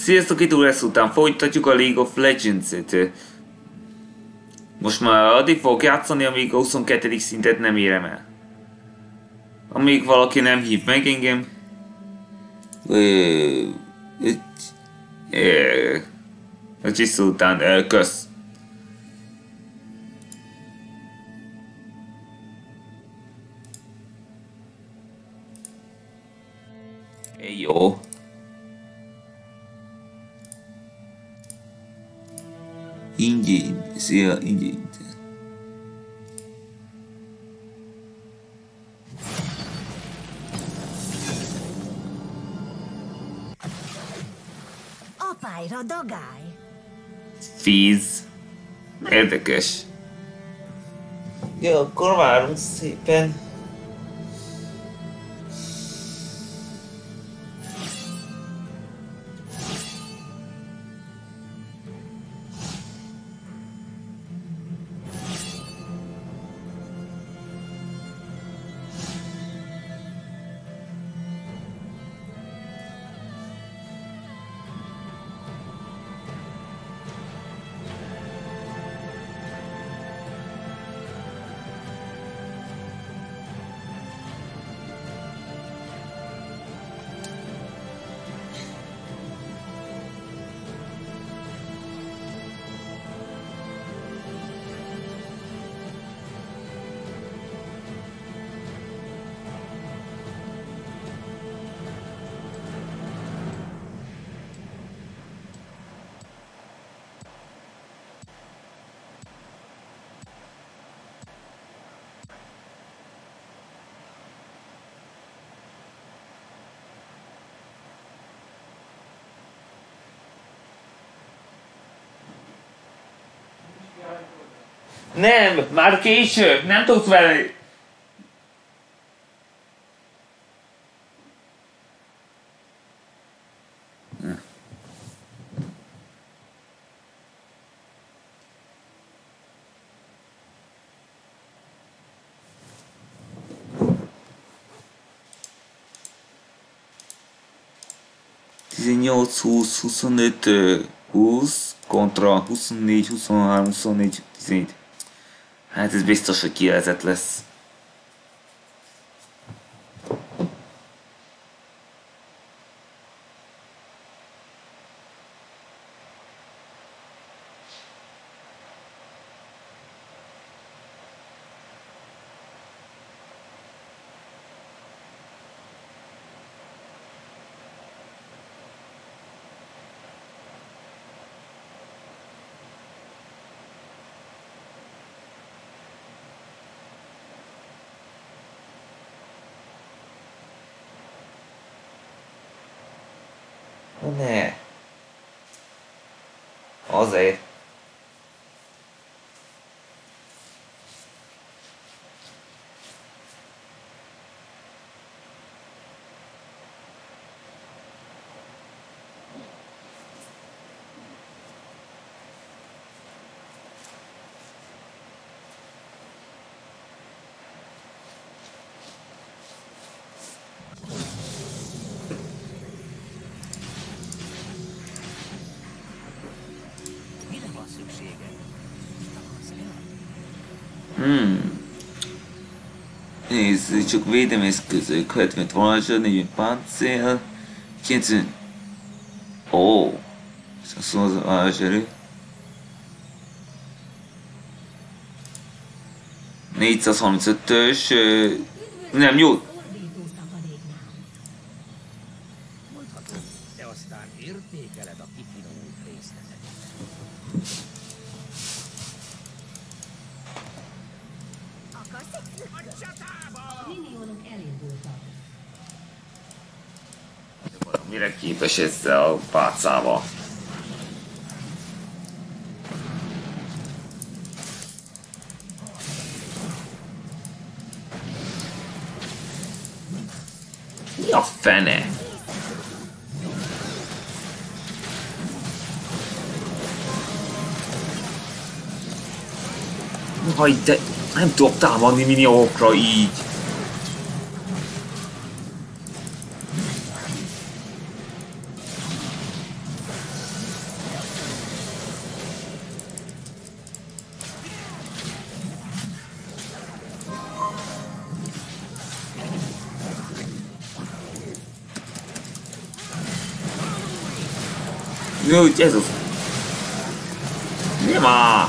Sziasztok, itt lesz után folytatjuk a League of Legends-et. Most már addig fogok játszani, amíg a 22. szintet nem érem el. Amíg valaki nem hív meg engem. A csiszó után, kösz. Jó. Ingyen, szia, ingyen. Apályra dagály. Fíz. Érdekes. Ja, akkor várunk szépen. Nem, már késő, nem tudsz vele. Tizennyolc, 20, 25, 20 kontra 24, 23, 24, 17. Hát ez biztos, hogy kijelzett lesz. Ne. Azért. Nézd, csak védelmeszközök, 70 varázsa, 40 páncél, 90... Ó, szóval az varázserő. 435-ös, nem jó. De aztán értékeled a kifinomult részletet. Mire képes ezzel a pálcával? Mi a fene? Haj, de nem tudok támadni miniókra így. Jó, ez az. Mi már?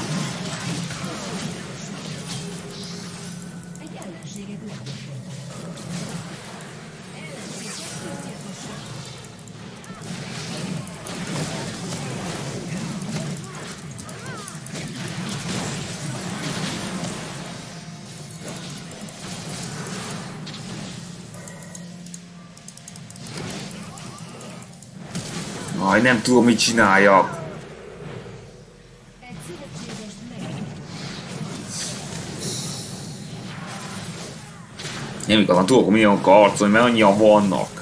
Egy ellenséget meggyilkoltak. Ellenséget öngyilkosság. Aj, nem tudom, mit csináljak. Egy szövetségest meggyilkoltak. Nem igazán tudok millionokkal harcolni, mert annyian vannak.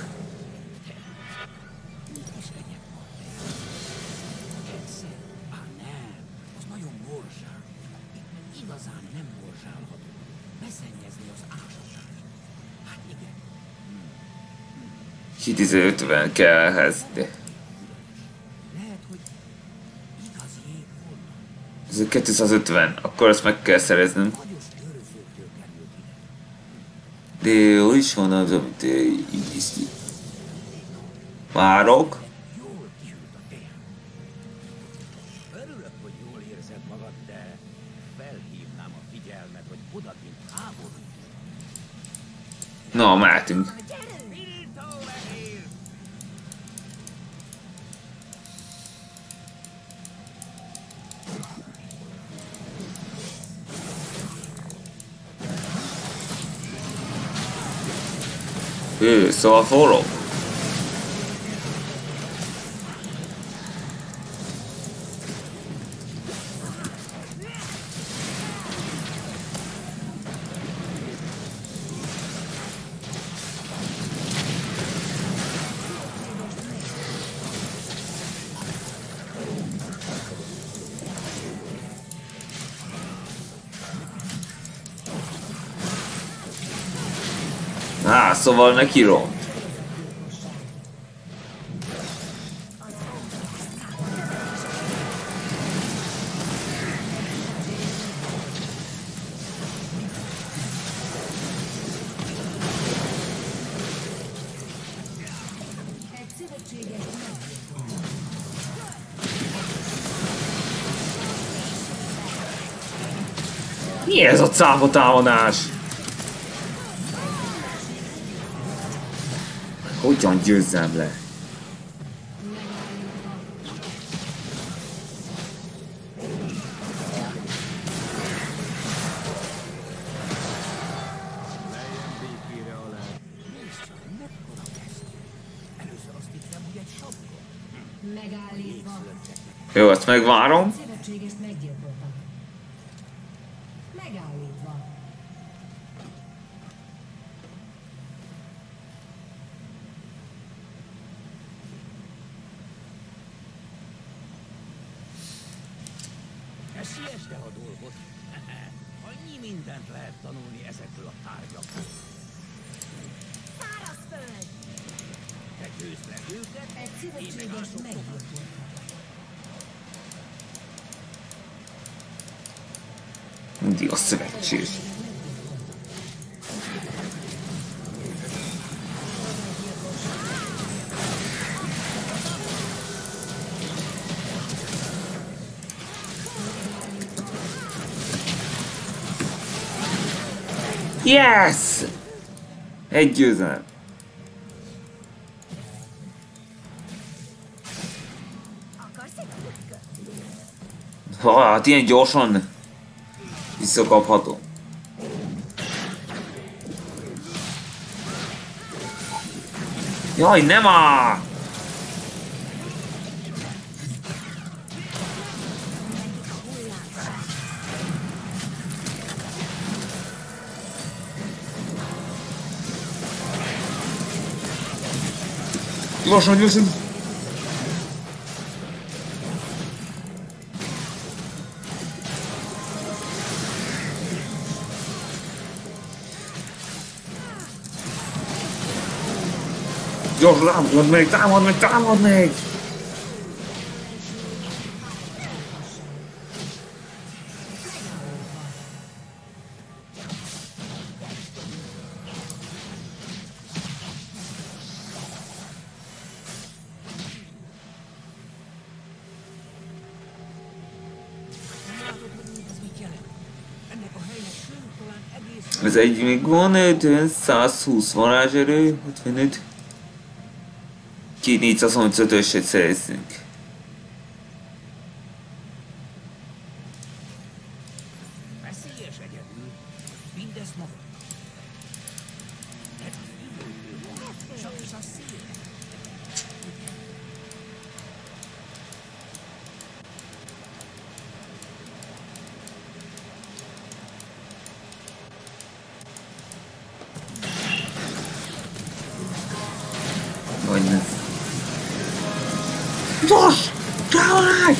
Nem, az nagyon morzsál. Itt igazán nem morzsálható. Beszennyezni az ásatást. Hát igen, Ki 50 kell ehhez. De lehet, hogy igazi jég volna. ez 250, akkor ezt meg kell szereznünk. Hagyos őrzőktől került ide. De hol is van az, amit így is várok. Jól kihűlt a teám. Örülök, hogy jól érzed magad, de felhívnám a figyelmet, hogy odakint háború. Na, mehetünk. Pirítólevél! Szóval forró. Szóval neki ront. Egy szövetséges meggyilkoltak. Mi ez a cápa támadás? Hogyan győzzem le? Melyen békére alá. Nézd csak, mekkora kesztyű. Először azt hittem, hogy egy sapka. Megállítva. Jó, ezt megvárom. Szövetségest meggyilkoltak. Megállítva. Ne siessd el a dolgot. Annyi mindent lehet tanulni ezekből a tárgyakból. Szárazföld! Te győzd le őket, Egy én meg szövetségest ások tovább. meggyilkoltak. Mindig a szövetség. Yes! Egy győzelem. Akarsz egy trükköt? Ha, hát ilyen gyorsan visszakaphatom. Jaj, nem áll! Gyorsan, gyorsan! Gyorsan, támad meg, támad meg, támad meg! Ez egy még van, 120 varázserő, 55. Ki 435-öset szerezünk. Veszélyes egyedül. Mindezt maga. Ez az üvöltő hang, csak is a szél. Vagy nem. Gyors! Ráolaj!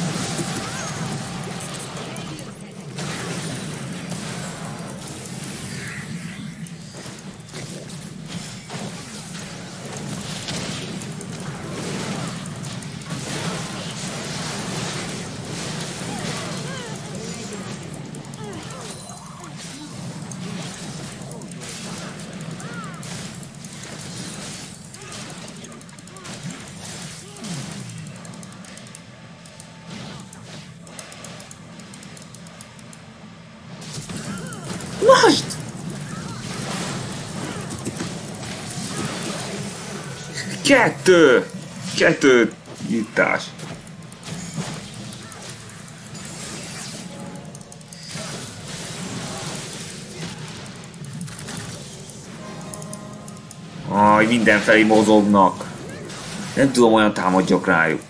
Most! Kettő nyitás. Aj, mindenfelé mozognak. Nem tudom, olyan támadjak rájuk.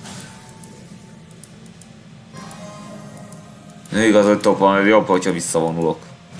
Igazatok van, jobb, hogyha visszavonulok.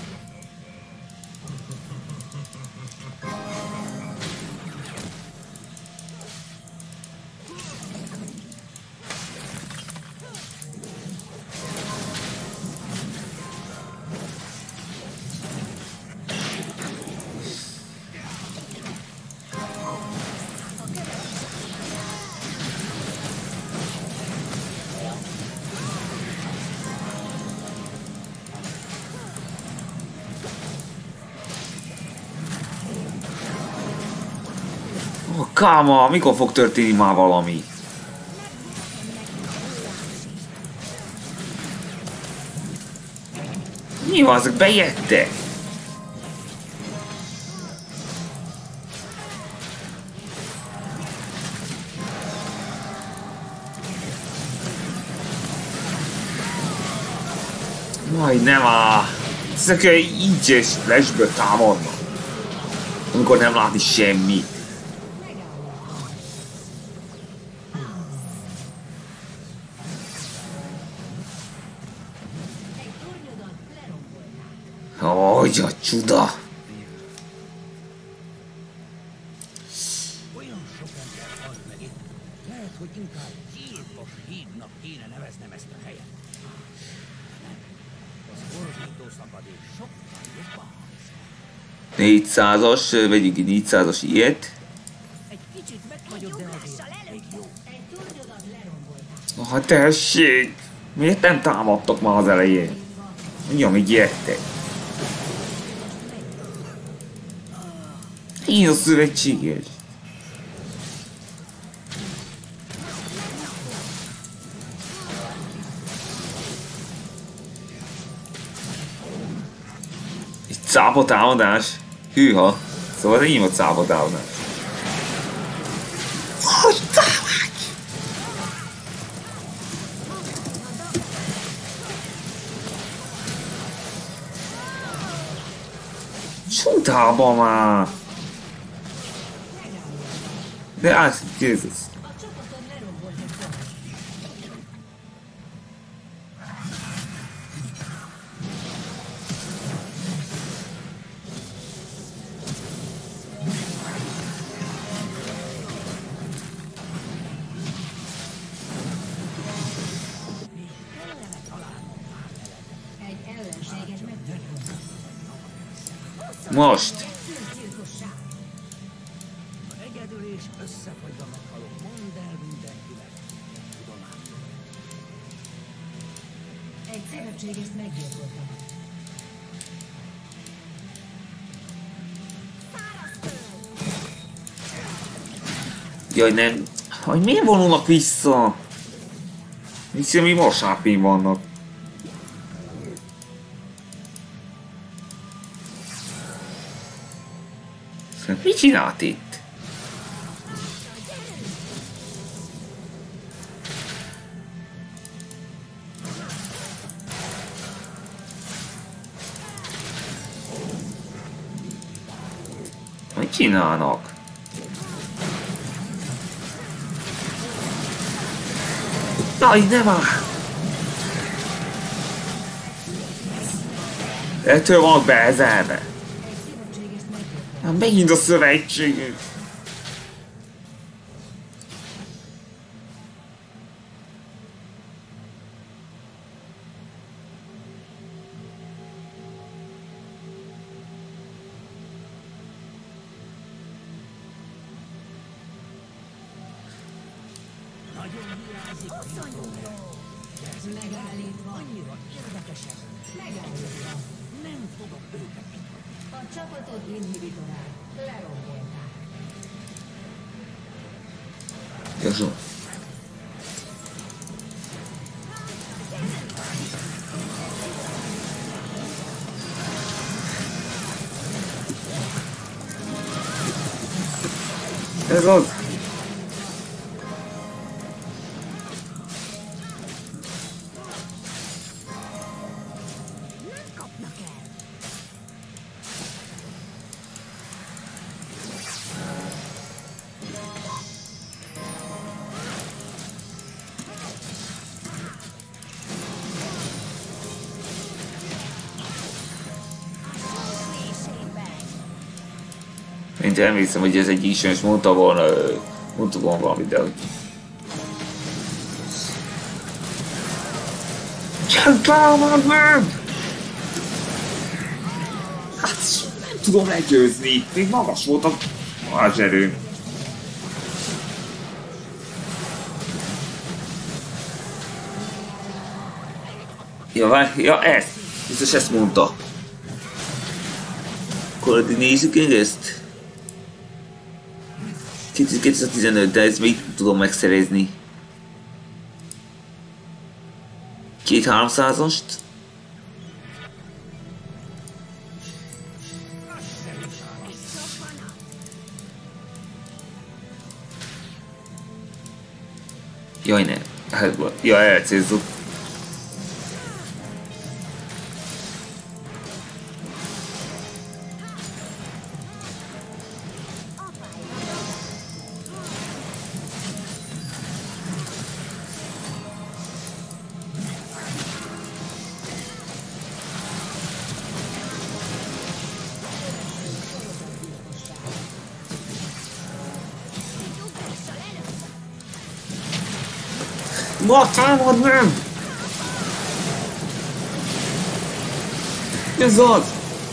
Káma, mikor fog történni már valami? Mi van, ezek bejöttek? Majdnem áll. Ezek így és lesből támadnak. Amikor nem látni semmit. Hogy a csuda! Olyan sok ember halt meg itt. Lehet, hogy inkább gyilkos hídnak kéne neveznem ezt a helyet. Nem. Az ordító szakadék sokkal jobban hangzik. 400-as, vegyünk egy 400-as ilyet. Egy kicsit megfagyott, de azért még jó. Egy tornyodat lerombolták. Hát tessék! Miért nem támadtak már az elején? Mondja, még jöttek. Én a szövetséges. Egy cápa támadás? Hűha! Szóval én a cápa támadás. Hogy támadj! Csodába már! De át, Jézus! A csapaton lerombolt egy torony. Egy ellenséget meggyilkoltak. Most! Tűzgyilkosság. Ha egyedül és összefagyva meghalok, mondd el mindenkinek. Tudomásul. Egy szövetségest meggyilkoltak. Jaj, nem! Hogy miért vonulnak vissza? Hiszen mi vasárpén vannak. Mit csinált itt? Mit csinálnak? Jaj, nem áll! Ettől vannak beezelve. Megint a szövetségünk. Megállítva. Annyira érdekesek. Megállítva. Nem tudom őket mit. A csapatot inhibitorál. Lerombolták. Jó. Ez az. Én emlékszem, hogy ez egy is mondta volna valamit, de... Csak támad meg! Hát nem tudom legyőzni, még magas volt a varázserő. Ja, ez! Biztos ezt mondta. Akkor addig nézzük én ezt. 2015, de ezt még tudom megszerezni. 2-300-ast. Jaj, ne. Ja, elcélzott. Ma támad nem! Ez az!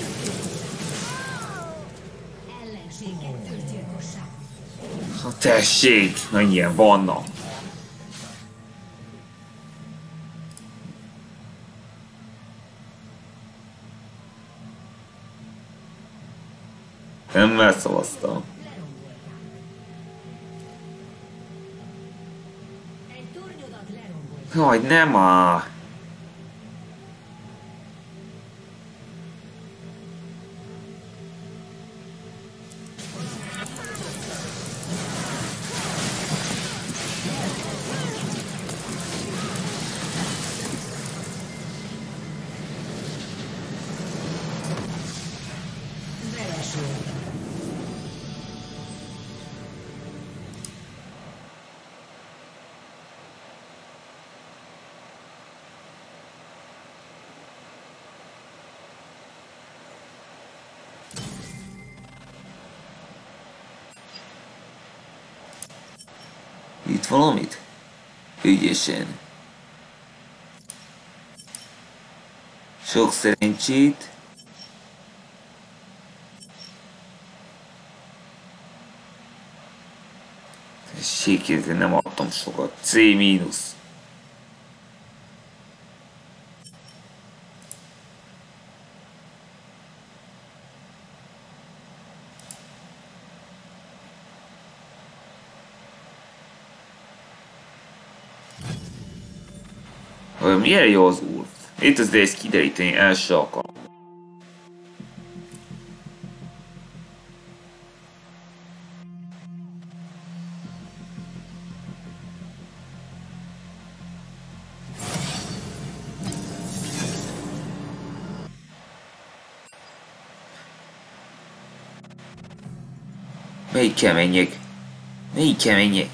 Ellenség kettős gyilkosság. Ha tessék, mennyien vannak. Nem megszavaztam. Egy tornyodat lerombolták. Jaj, nem áll. Vereség. Itt valamit? Ügyesen. Sok szerencsét. Tessék, nem adtam sokat. C-. Milyen jó az úr? Itt az ezt kideríteni első alkalom. Melyikkel menjek? Melyikkel menjek?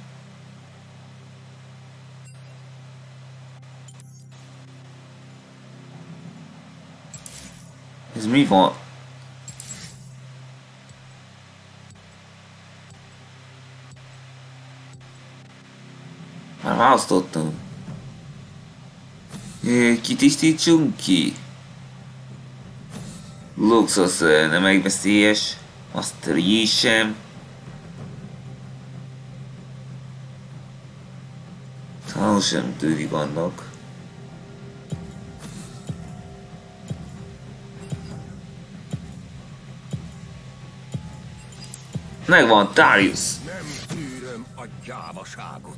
Ez mi van? Már választottam. Kitisztítsunk ki. Luxus nem megveszélyes. Mastery sem. Talán sem tűnik annak. Megvan, Darius! Nem tűröm a gyávaságot.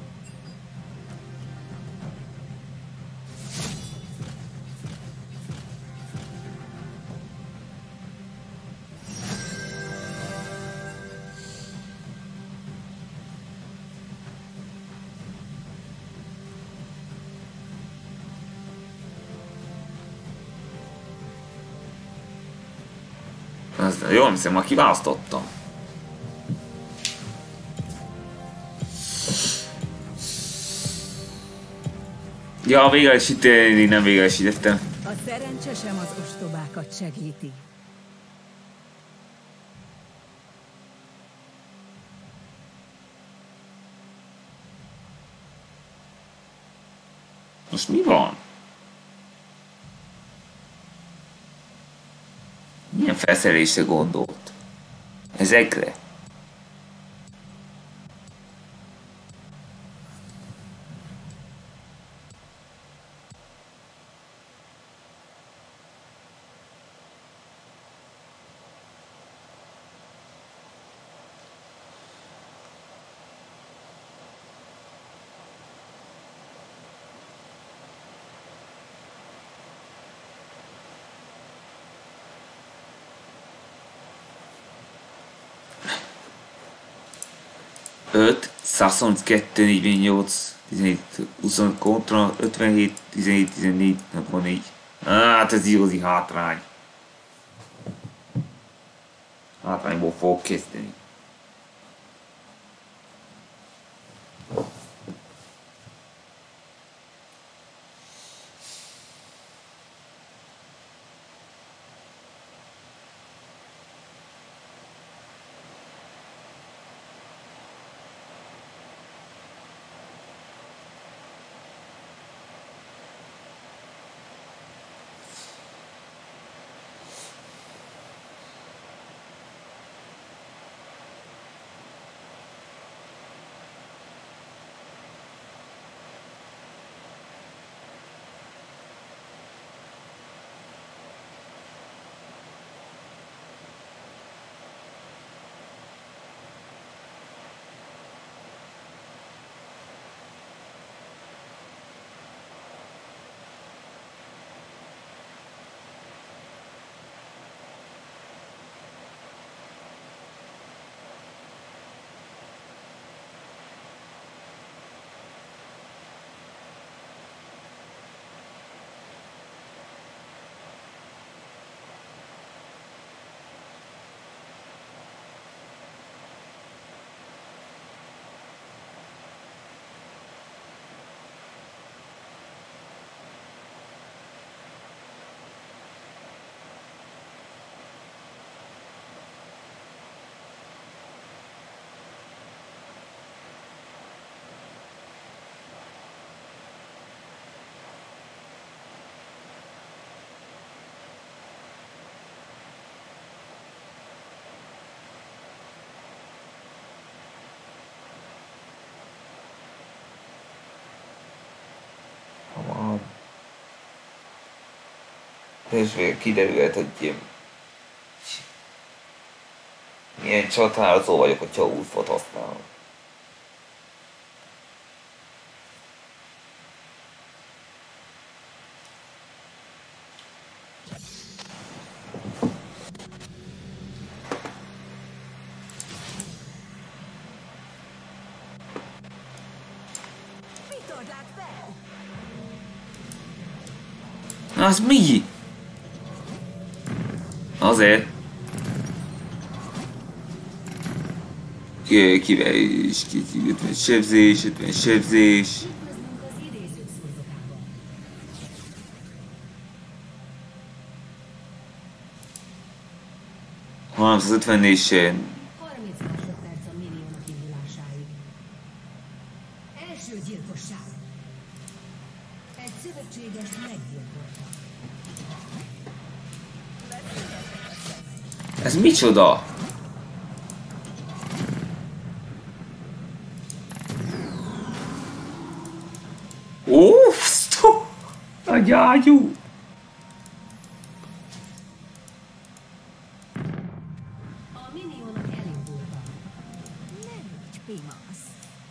Jól hiszem, már kiválasztottam. Ja, véglegesíteni nem véglegesítettem. A szerencse sem az ostobákat segíti. Most mi van? Milyen felszerelésre gondolt? Ezekre? Öt, 132, 48, 17, 20 kontra, 57, 17, 14, 64. Hát ez igazi hátrány. Hátrányból fogok kezdeni. És kiderülhet, hogy milyen csatározó vagyok, hogyha UFO-t használom. Az mi? Kivel is 50 sebzés, 50 sebzés. Hanem az 54-sen. 30 másodperc a milliónak indulásáig. Első gyilkosság. Egy szövetséges meggyilkolta. Ez micsoda? Stop! A gyágyú! A miniónak elindultak. Nem úgy, Pimasz.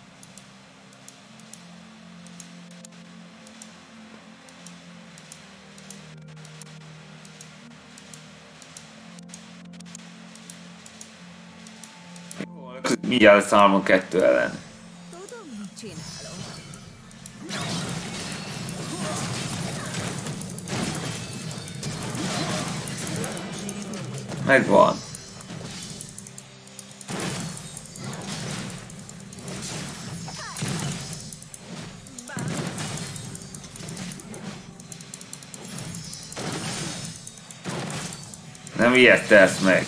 Mindjárt számolom 2 ellen. Tudom, mit csinálok. Megvan. Nem ijesztesz meg.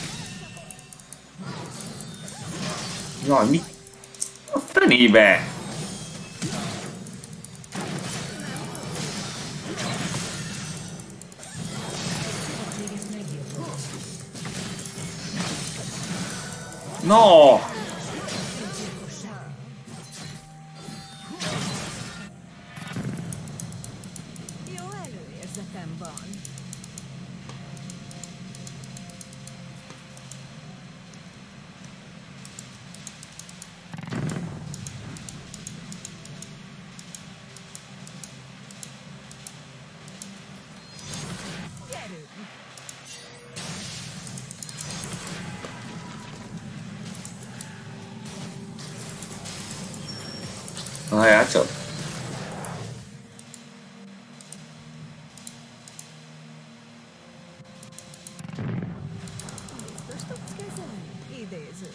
Jaj, mi? A fenébe! No! Jó előérzetem van. Gyerünk! Várjál csak. Biztos tudsz kezelni? Idéző.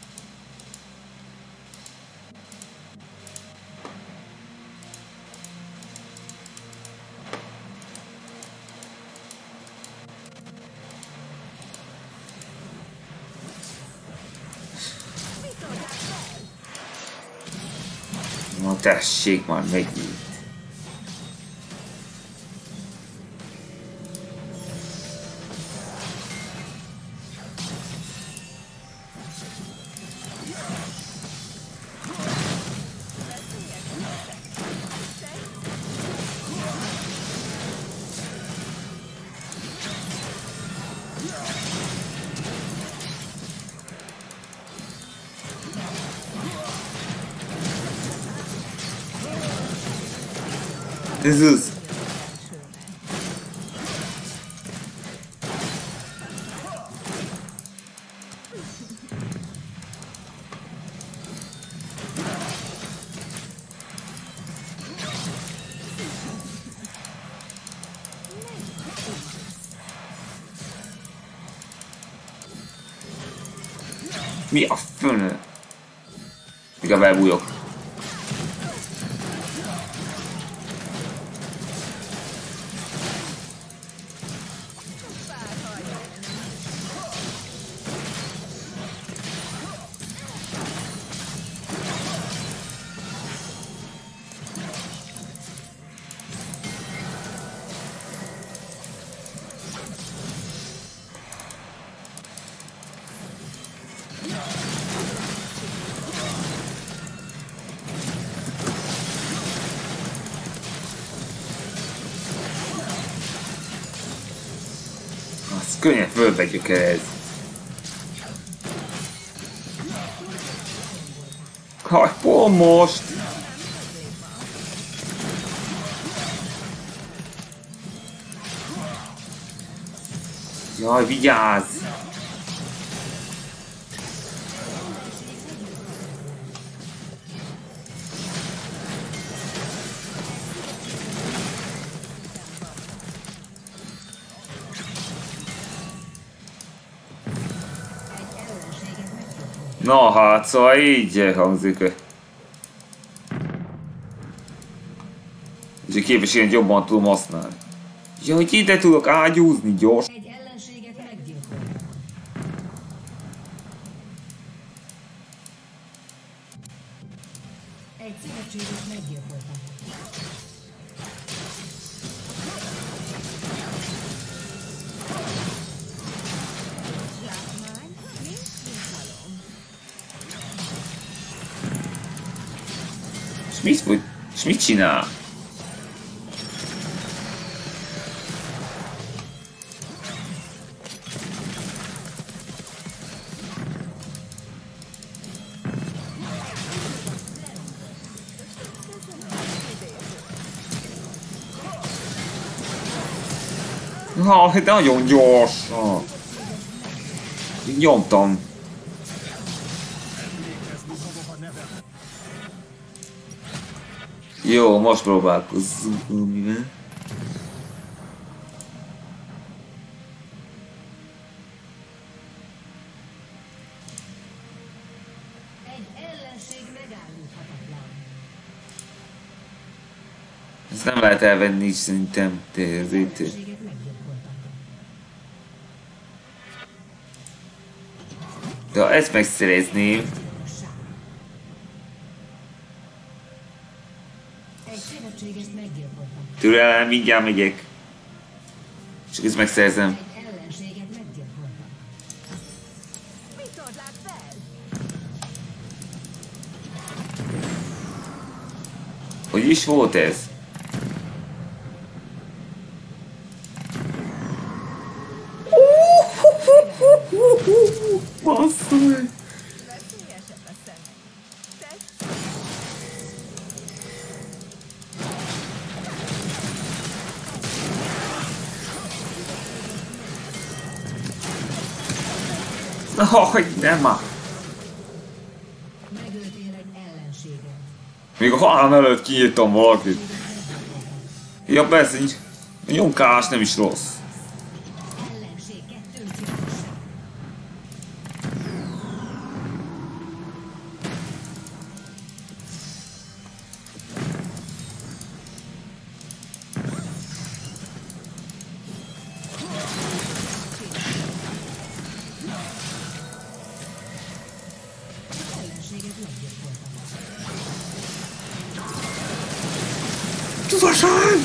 Mit adják fel? Na tessék már megint. Jézus! Mi a fönn? Inkább elbújok. Az könnyen fölvegyük ez. Haj, pont most! Jaj, vigyázz! Na hát, szóval így hangzik. És a képességet jobban tudom használni. Ja, hogy ide tudok ágyúzni gyors. Egy ellenséget meggyilkoltak. Egy szövetséget meggyilkoltak. Látmány, nincs bizalom. És mit csinál? Ha, de nagyon gyors. Nyomtam. Jó, most próbálkozzunk valamivel. Egy ellenség megállíthatatlan. Ezt nem lehet elvenni is szerintem. Ellenséget meggyilkoltak. De ha ezt megszerezném, Egy szövetséget meggyilkoltak. türelem, mindjárt megyek. Csak ezt megszerzem. Egy ellenséget meggyilkoltak. Mit torlát fel? Hogy is volt ez? Basszul! Veszélyesebb a szemek. Tetszik. Hogy nem már! Megöltél egy ellenséget. Még a halál előtt kiírtam valakit. Ja persze, a nyomkálás nem is rossz. Ellenség kettőn gyilkosság. Ellenséget meggyilkoltak. Tudatosan!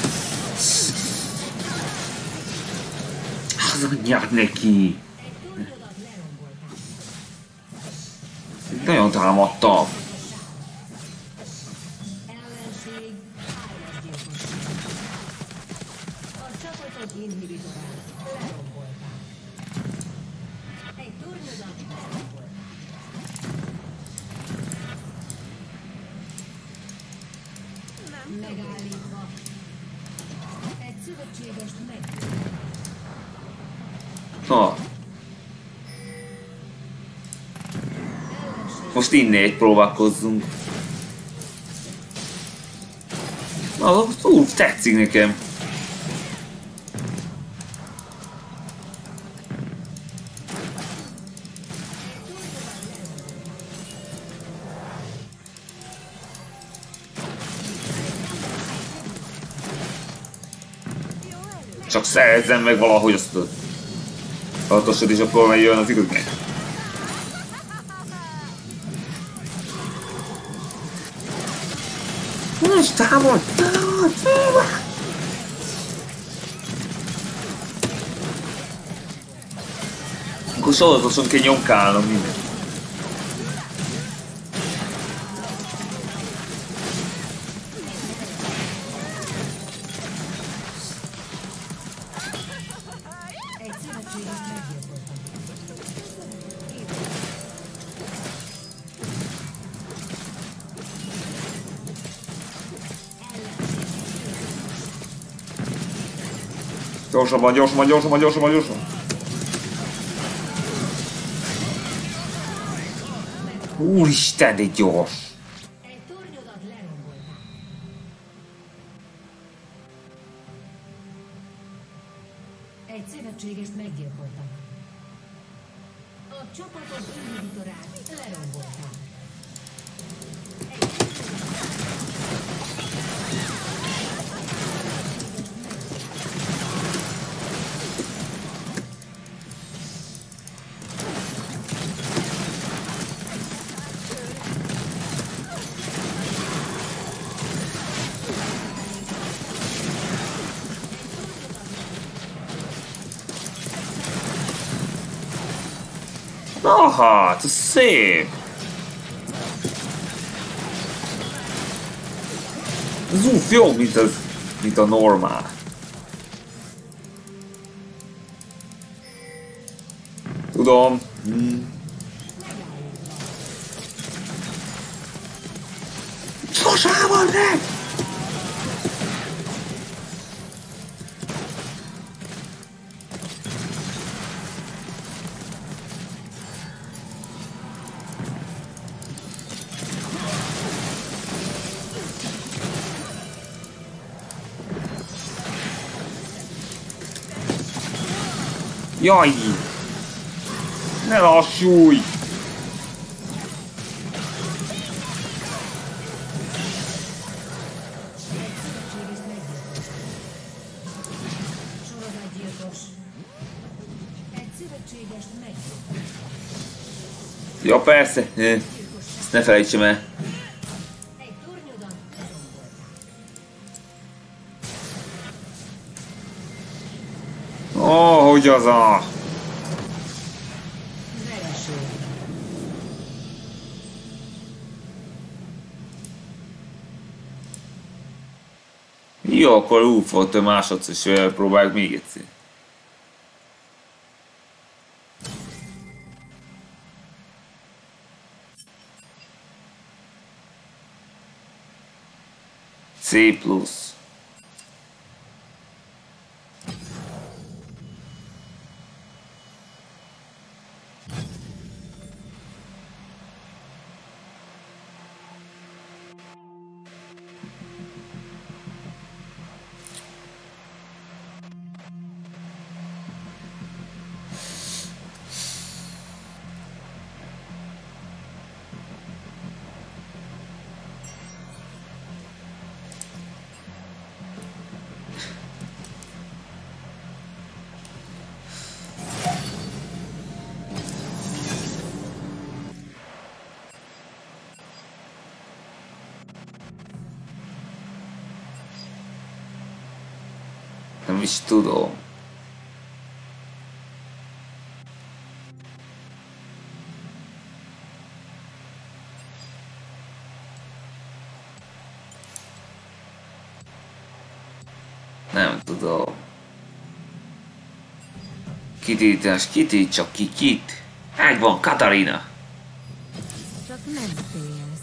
Az anyját neki! Egy túlnyodat lerombolták. Nagyon támadtam. Ellenség hármas gyilkosság. A csapatod inhibitorát lerombolták. Egy túlnyodat lerombolták. Nem Megállítva. Egy szövetségest meggyilkoltak. Na, Ellenség most innét próbálkozzunk. Na, úgy tetszik nekem. jó elő. Csak szerezzem meg valahogy azt a hatosod, és akkor megjön az igaz meg. Most támad! Akkor sorozatosan kell nyomkálnom mindent. egy szövetséget meggyilkoltak. Gyorsabban, gyorsabban, gyorsabban, gyorsabban, gyorsabban. Úristen, de gyors. Egy tornyodat lerombolták. Egy szövetségest meggyilkoltak. A csapatod inhibitorát lerombolták. Na hát, ez szép! Zúf jobb, mint a normál. Tudom. Sosában meg! Jaj! Ne lassulj! Sorozatgyilkos. Egy szövetségest meggyilkolt. Ja persze, ezt ne felejtsem el. Egy tornyodat lerombolták. Ó, hogy az a... Vereség. Jó, akkor úgy volt, hogy másodszor is próbáljuk még egyszer. C plusz. Nem is tudom. Nem tudom. Kitítás, kitítsa ki kit. Megvan, Katarina. Csak nem félsz.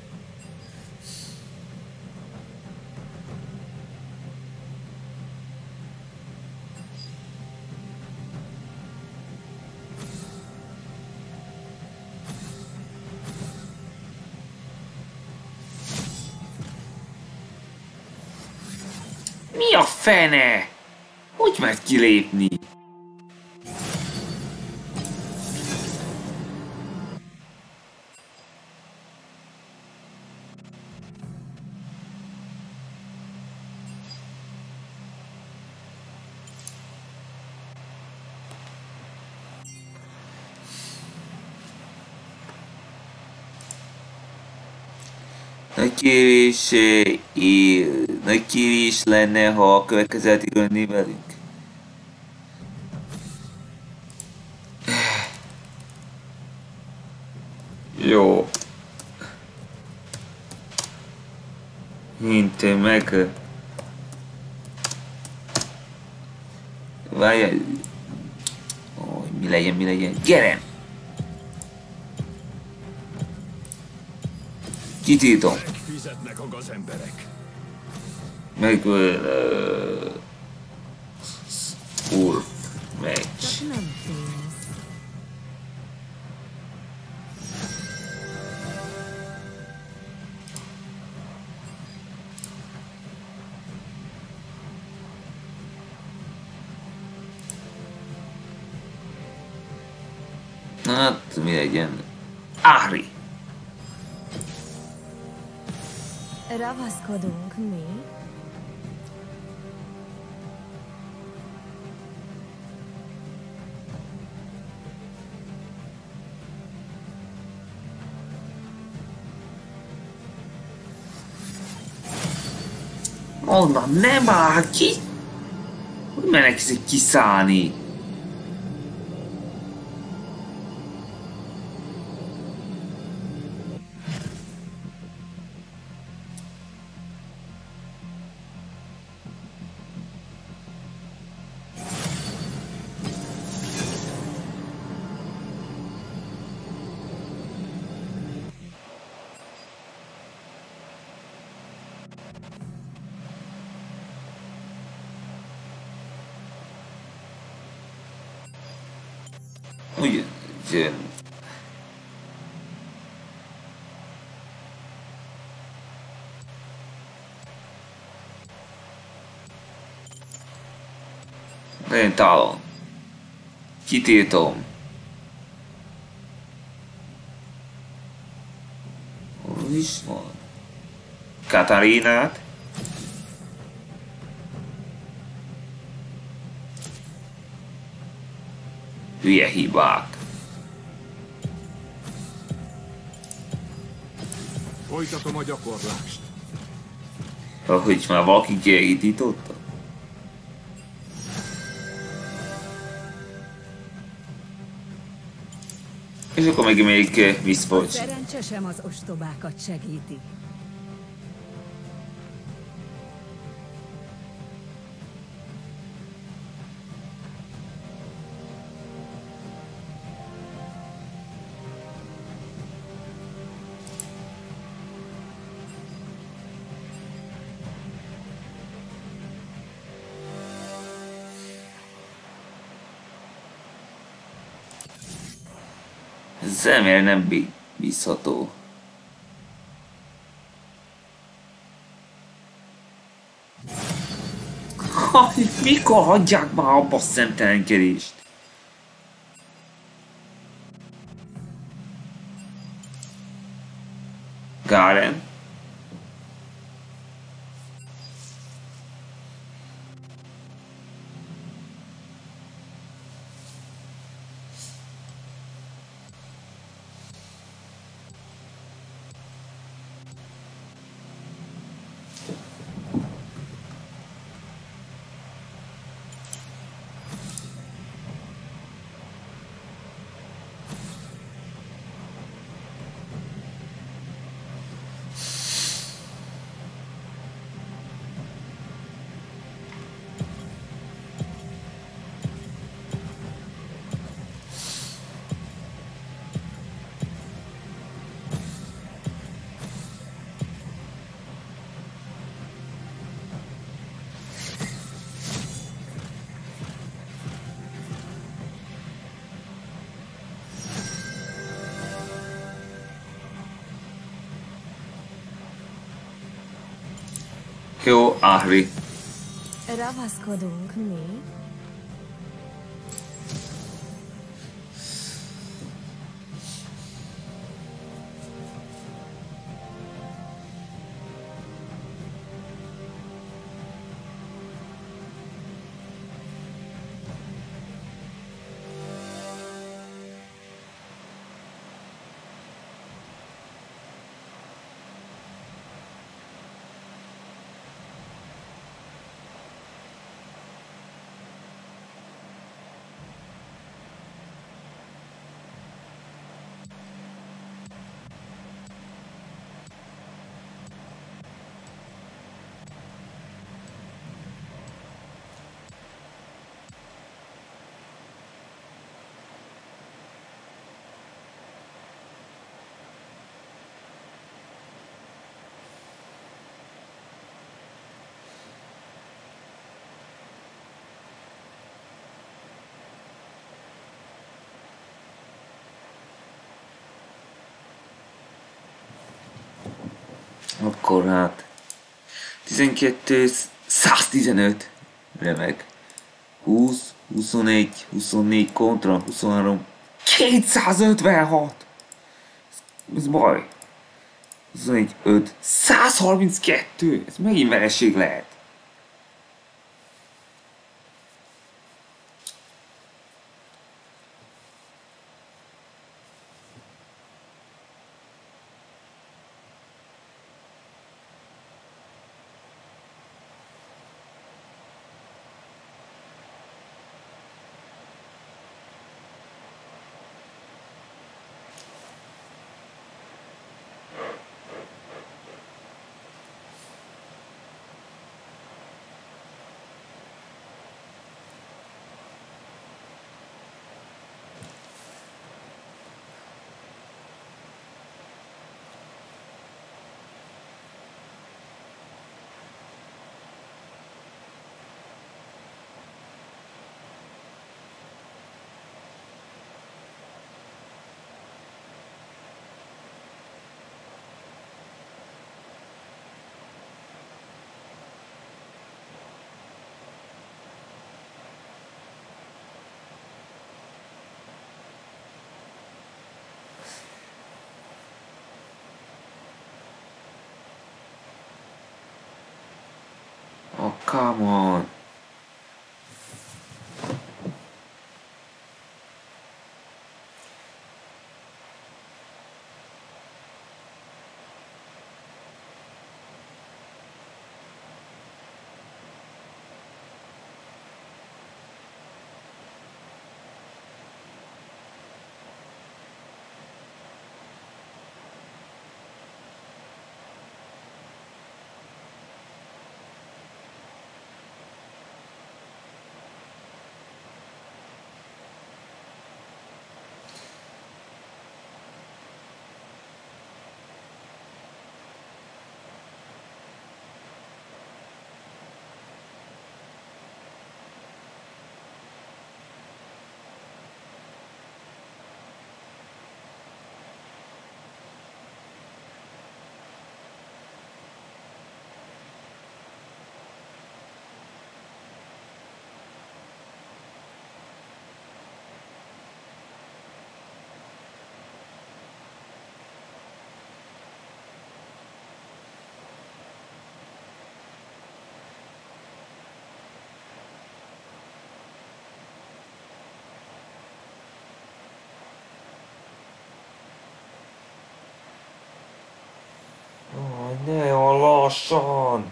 Mi a fene? Hogy mert kilépni? Nagy kérés lenne, ha a következőt írni velünk. Jó. Mint meg... Várjál. Ó, mi legyen. Gyere! Kitítom. Fizetnek a gazemberek. Meg... Urf. Meccs. Csak nem félsz. Hát, mi legyen? Ahri. Ravaszkodunk mi? Onnan nem áll ki! Hogy menekiszik kiszállni? Úgy, én találom. Kitiltom. Hol is van? Katarinát? Hülye hibák. Folytatom a gyakorlást. Ahogy már valaki kiegítította? És akkor még visszafogy. Szerencse sem az ostobákat segíti. Zemér nem bízható. Mikor hagyják már abba a szemtelenkedést? Garen? Jó, Ahri. Ravaszkodunk mi? Akkor hát 12, 115, remek. 20, 21, 24 kontra, 23, 256. Ez baj. 21, 5, 132! Ez megint vereség lehet. Oh, come on. Oh, ne olyan lassan!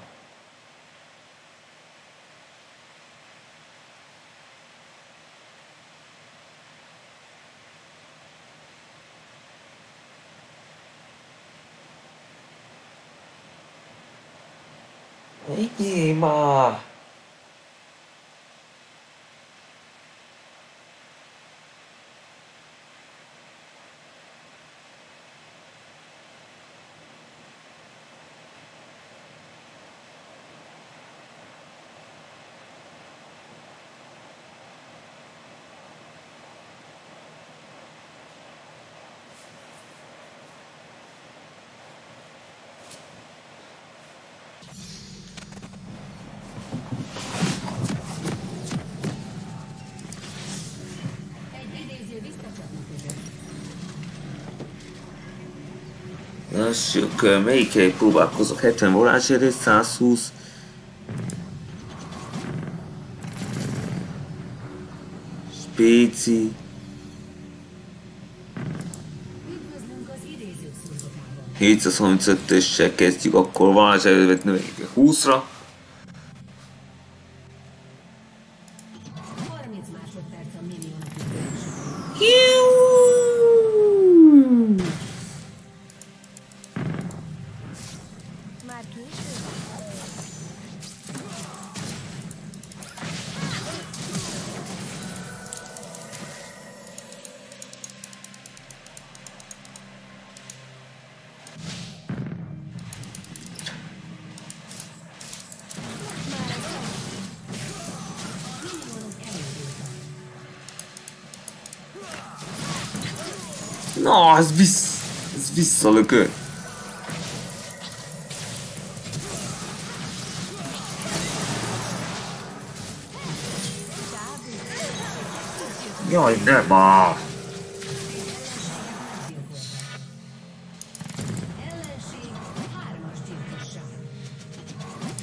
Egyél már! Egy idéző visszacsatlakozott. Lássuk, melyikre próbálkozok? 70 varázserő, 120. Spéci. Üdvözlünk az idézők szurkotában. 735-össel kezdjük, akkor varázserővet növeljük 20-ra. 30 másodperc a milliónak üdvözlésre. Már késő van. Na, ez visszalökött. Jaj, nem már!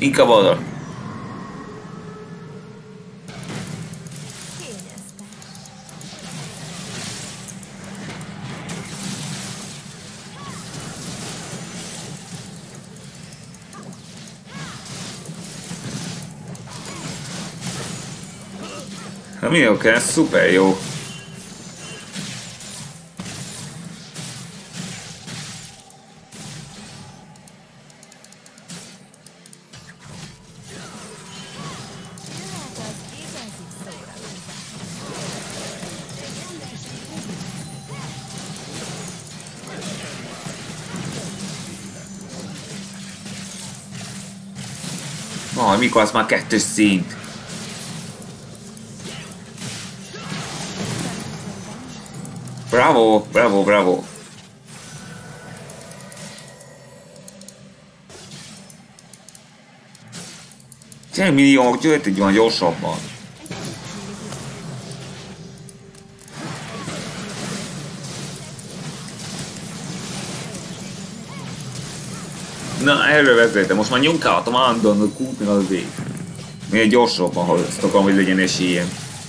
Inkább oda. Kényeztes. Hát mi oké, ez szuper jó. Jöhet az igazi szórakozás. Mikor az már 2-es szint? Bravo, bravo, bravo. Tényleg milliók gyűjt egy olyan gyorsabban. Na, erről vezetem. Most már nyomkálhatom állandóan a kútni az ég. Minél gyorsabban, ha ezt akarom, hogy legyen esélyem.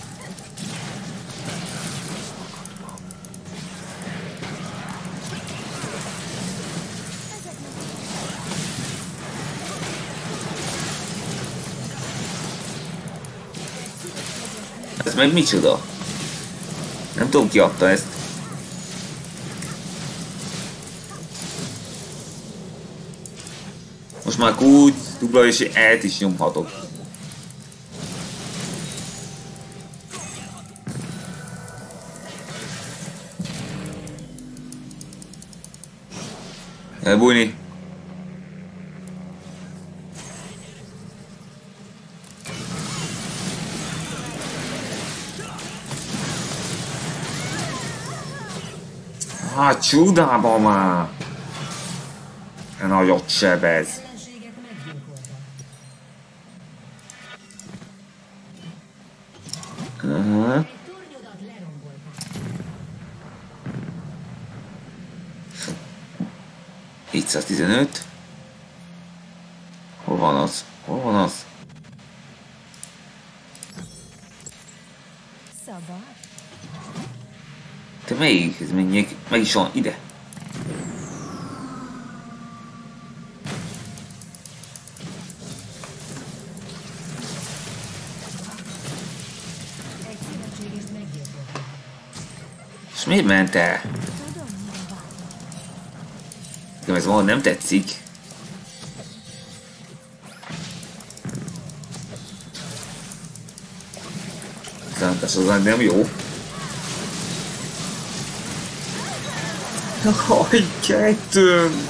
Ez meg micsoda? Nem tudom, ki adta ezt. Most már úgy dupla és E-t is nyomhatok. Elbújni. Csudába már! E nagyot sebez. Ellenséget meggyilkoltak. Egy tornyodat lerombolták. 715. Hol van az? Hol van az? Szabad. Te melyik? Ez menjek? Meg is van, ide. Egy szövetségest meggyilkoltak. És miért ment el? Tudom, mire vágyom. Nekem ez valahogy nem tetszik. Szántás az nem jó. Hogy kettőm!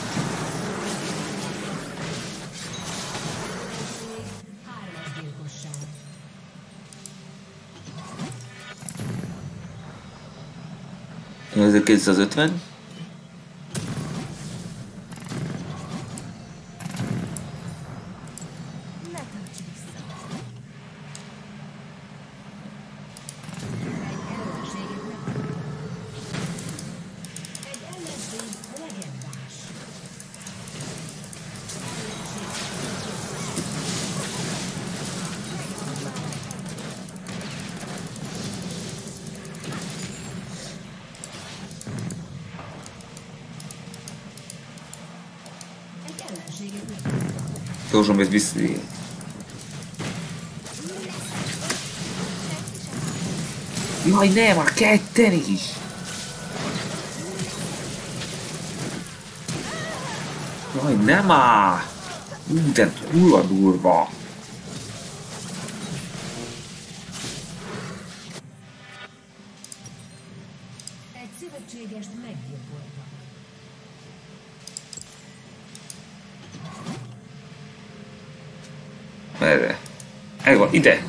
3-as gyilkosság. Ez a 250. Ne tarts vissza. Egy ellenség legendás. Egy ellenséget meggyilkoltak. Gyorsan ez vissza. Jaj, ne, már ketten is! Jaj, nem már! De kurva durva! Egy szövetségest meggyilkoltak. Merre? Megvan, ide!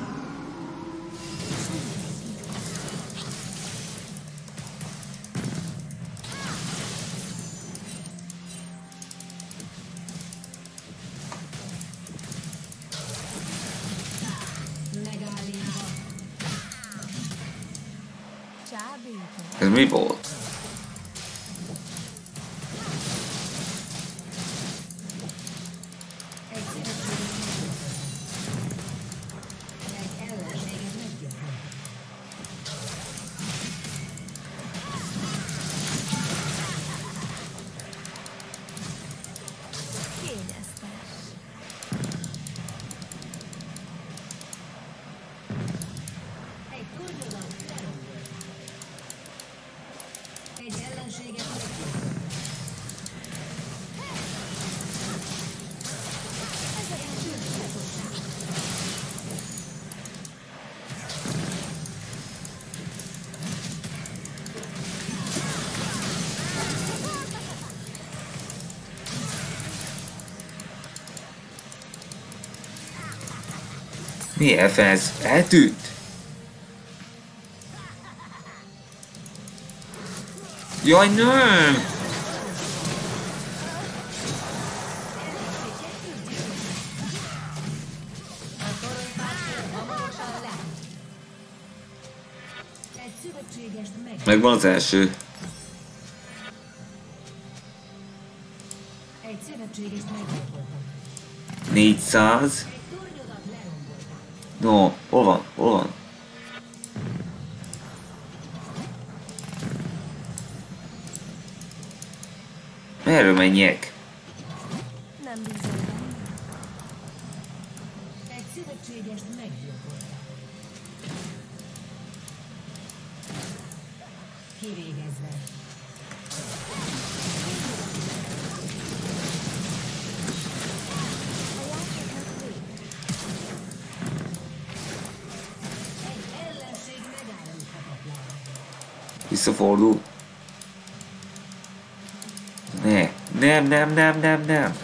Megállítva. Csábító. Ez mi volt? Egy szövetséget Mi ez? Eltűnt? Jaj, nem! Egy szövetségest Megvan az első. Egy szövetségest meggyilkoltak. 400. Egy tornyodat leromboltak. No, hol van? Hol van? Merre menjek? Nem bízom benne. Egy szövetségest meggyilkoltak. Kivégezve. A játéknak vége. Egy ellenség megállíthatatlan. Visszafordul. Ne. Nem. Jöhet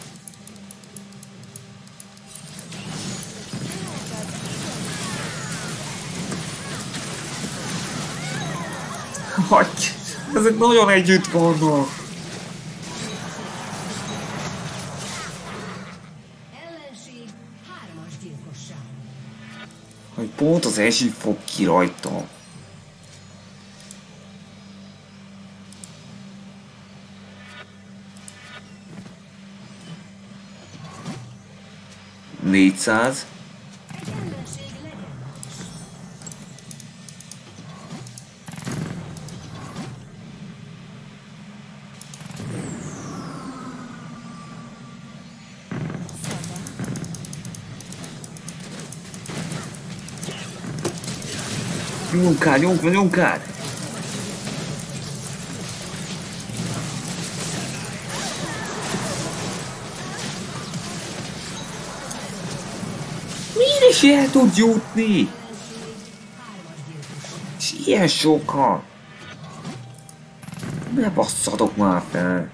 az Hagyj! Ezek nagyon együtt vannak. Ellenség 3-as gyilkosság. Hogy pont az első fog ki rajta. Négyszáz. Egy ellenség legendás. szava. Nyomkád! Mire is el tud jutni? Ellenség 3-as gyilkosság. És ilyen sokan. Ne basszatok már fel.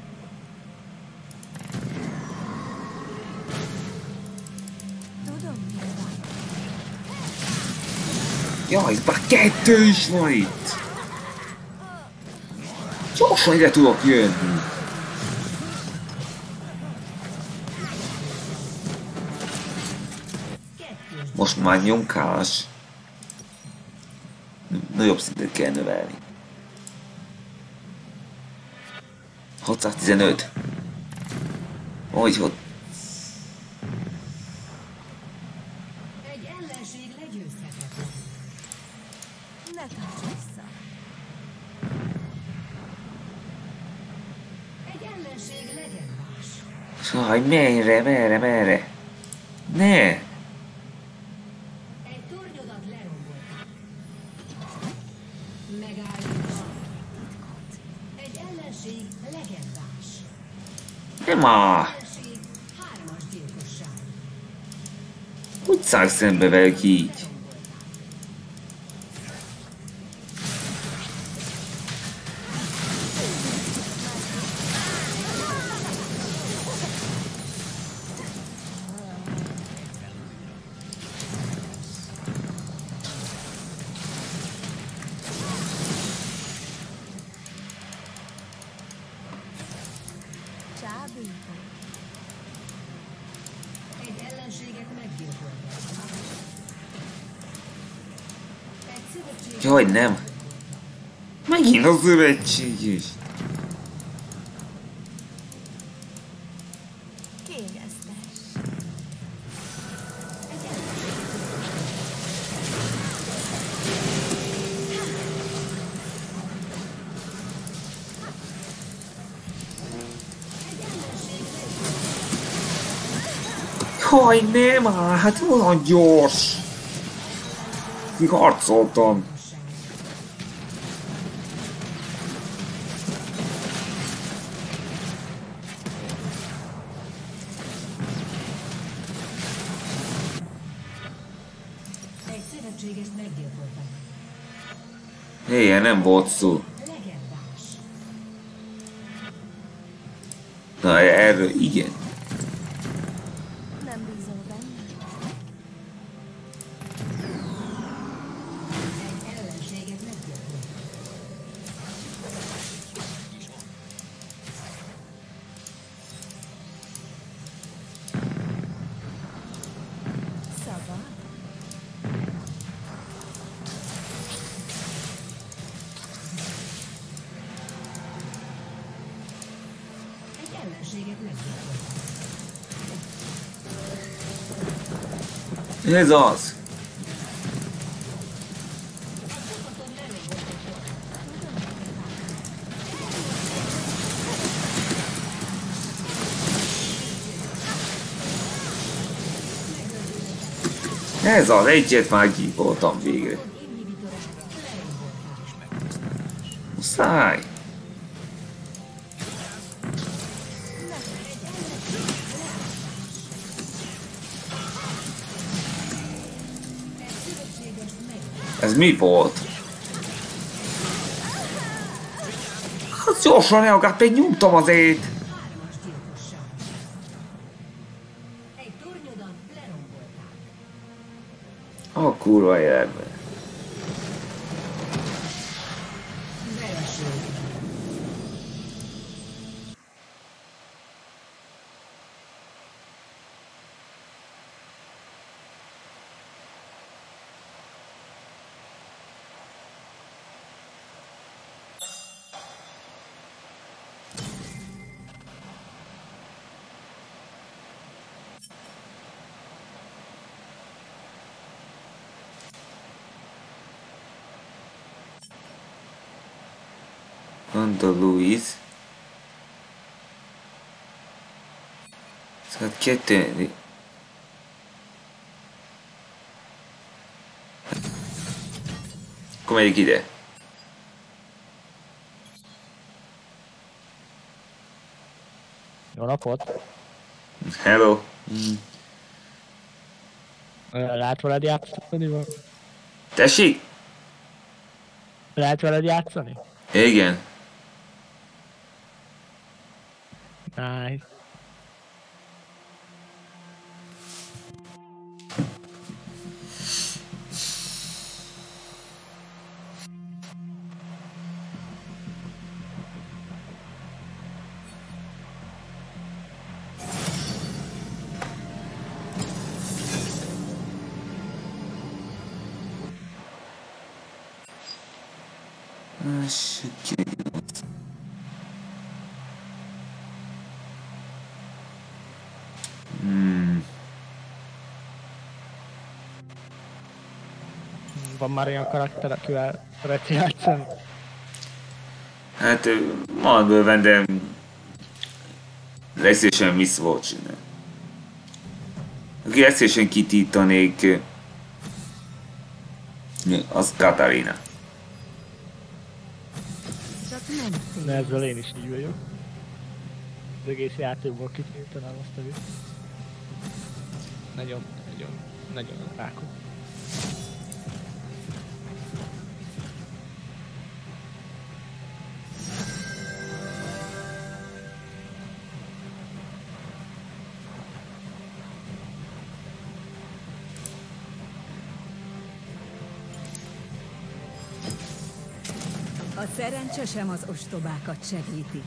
Tudom, mire vágyom. Jaj, ez már kettő is van itt. Gyorsan ide tudok jönni. Kettős Most már nyomkás. Nagyobb szintet kell növelni. 615. Hogy Egy ellenség legyőzhetetlen. Ne tarts vissza. Egy ellenség legendás. Saj, merre? Ne! Egy tornyodat leromboltak. Megállítva. Egy ellenség legendás. Nem már! Ellenség 3-as gyilkosság. Hogy szállsz szembe velük így? Csábító. Egy ellenséget meggyilkoltak. Egy szövetség... Jaj, nem. Megint a szövetség is. Kényeztes. Egy ellenség... Egy ellenség Jaj, nem már, hát olyan gyors. Kiharcoltam. Egy szövetségest meggyilkoltak. Ilyen nem volt szó. Legendás. Na erről igen. Nem bízom benne. Ez az. Ez az, egyet már gyíkoltam végre. Muszáj. Ez mi volt? Hát gyorsan reagált, még nyomtam az ét. Egy tornyodat lerombolták. A kurva életben. Vereség. Santa Luis. Hát kettő. Akkor megyünk ide. Jó napot! Hello. Lehet veled játszani? Tessék? Lehet veled játszani? Igen. Nice. Van már olyan karakter, akivel szeretsz játszani? Hát van bőven, de legszívesen Miss Watch-ne. Aki legszívesen kitítanék, az Katarina. Csak nem De fél. ezzel én is így vagyok. Az egész játékból kitítanám azt a videót. Nagyon rákod. A szerencse sem az ostobákat segíti.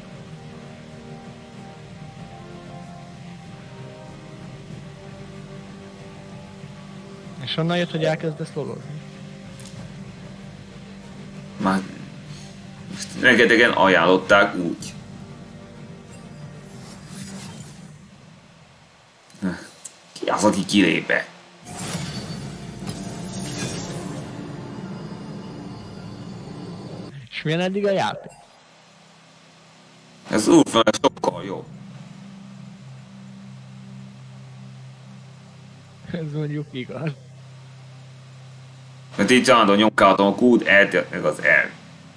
És honnan jött, hogy elkezdesz lolozni? Már rengetegen ajánlották úgy. Ki az, aki kilépe? És milyen eddig a játék? Ez úrfán sokkal jobb. Ez mondjuk igaz. Mert így állandóan nyomkáltam a Q-t, eltelt meg az L.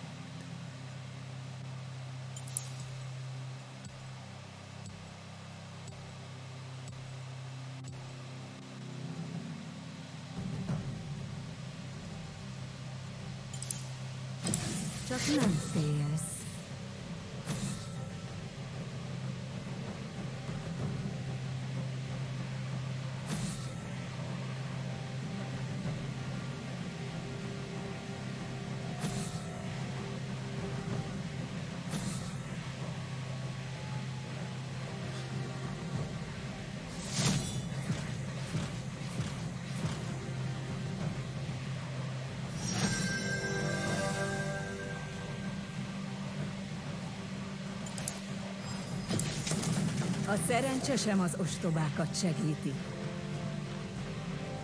Csak nem félsz. A szerencse sem az ostobákat segíti.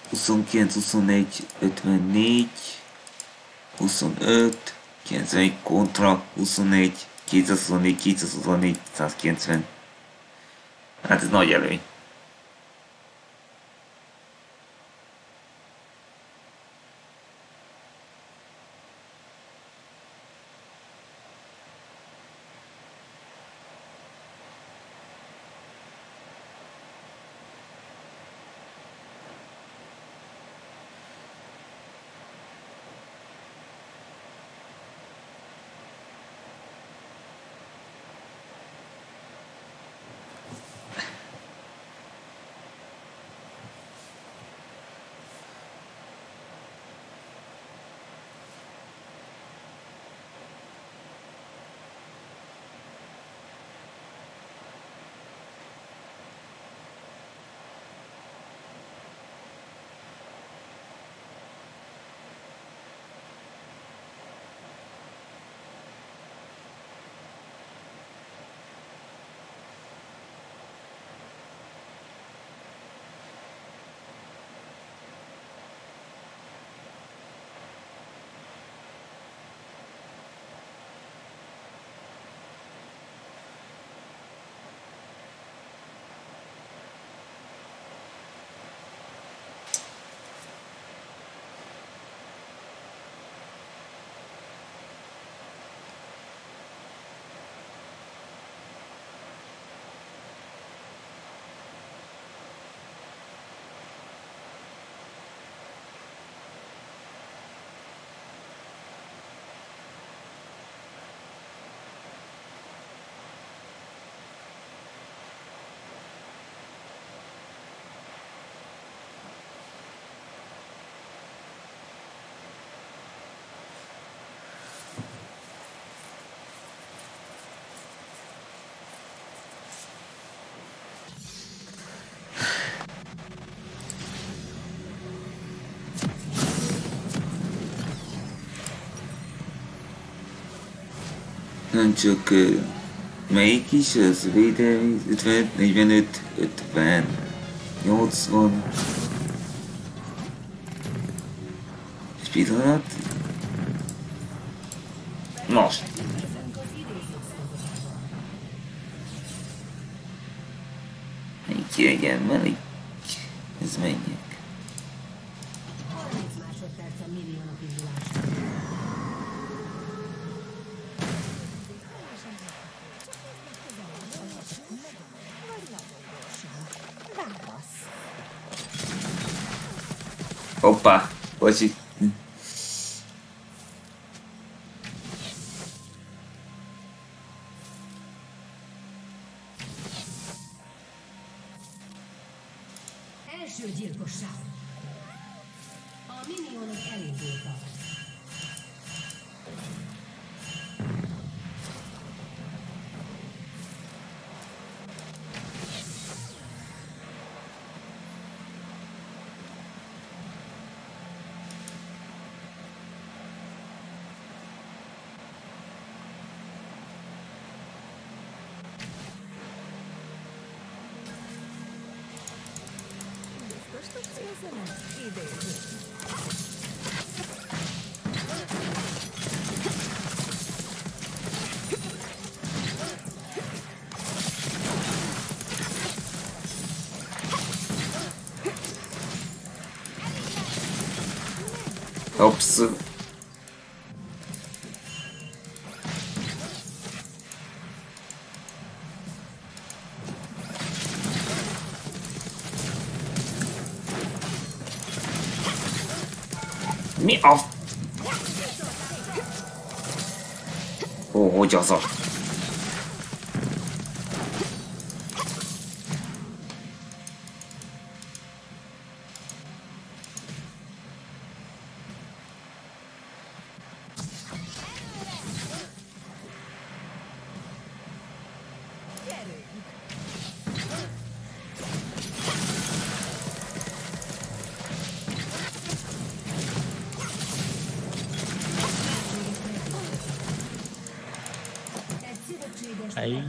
29, 21, 54, 25, 91 kontra, 21, 224, 224, 190. Hát ez nagy előny. Nem csak melyik is az védelmi 50, 45, 50, 80. Egy pillanat. Most. Melyik jöjjön, melyik? Ez menjek. 30 másodperc a milliónok indulása. Hoppá, bocsi. Első gyilkosság. A minionok elindultak. Ops. Mi a... Ó, hogy az a... Aí.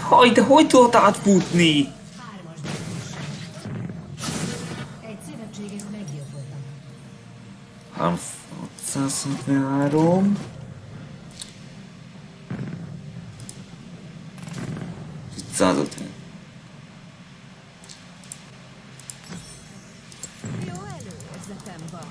Haj, de hogy tudod átfutni? 3-as gyilkosság. Egy szövetséget meggyilkoltak. 663. 150. Jó előérzetem van.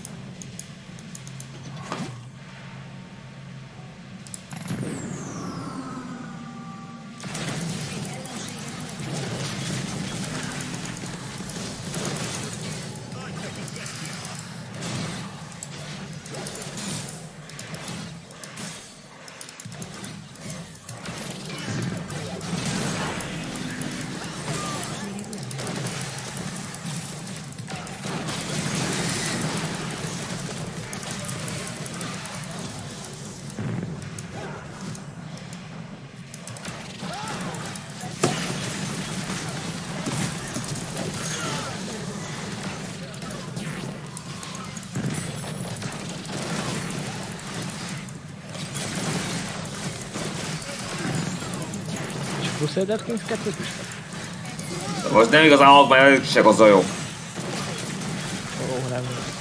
Crusader Kings 2 is? Most nem igazán hallok, mert elég kisek a zajok. Ó, nem.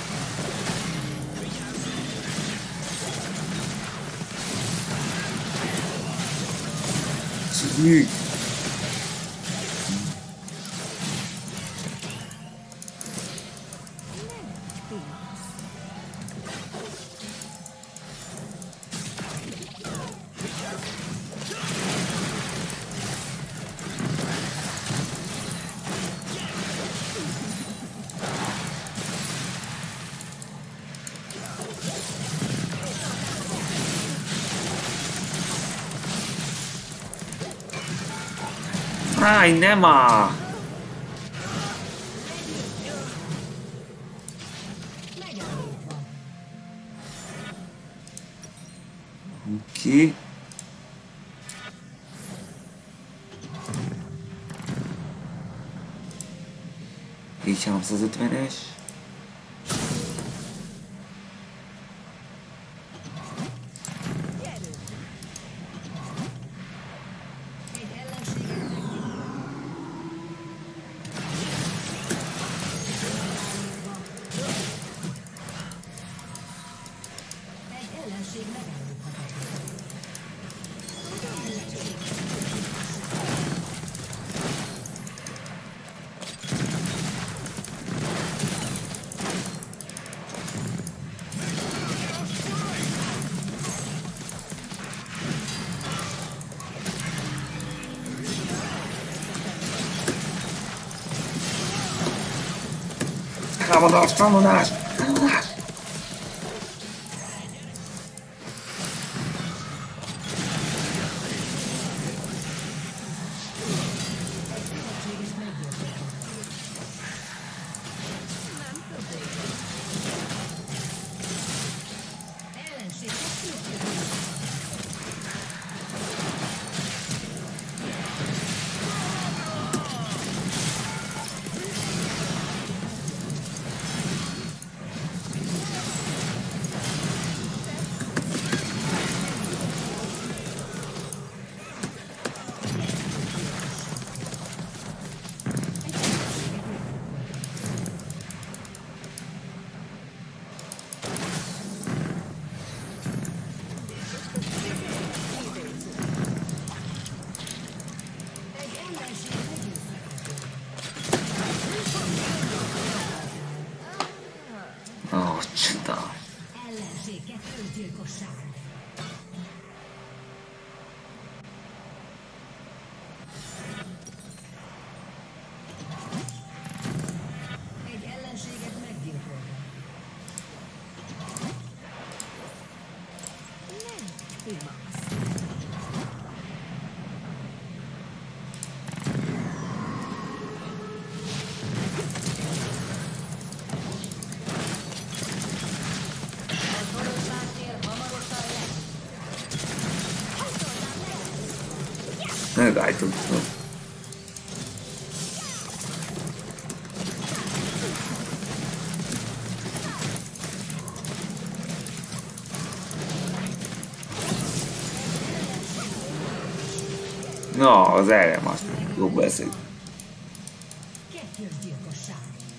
Szűk. Áj, nem á! Megállítva. Oké. Így 350-es. Egy ellenséget meggyilkoltak. Egy ellenség megállíthatatlan. Támadás, támadás, támadás! Ó, csoda. Ellenség 2 gyilkosság. Egy ellenséget meggyilkoltak. Megállítottam. Na, az erre már jobb eszik. Kettős gyilkosság.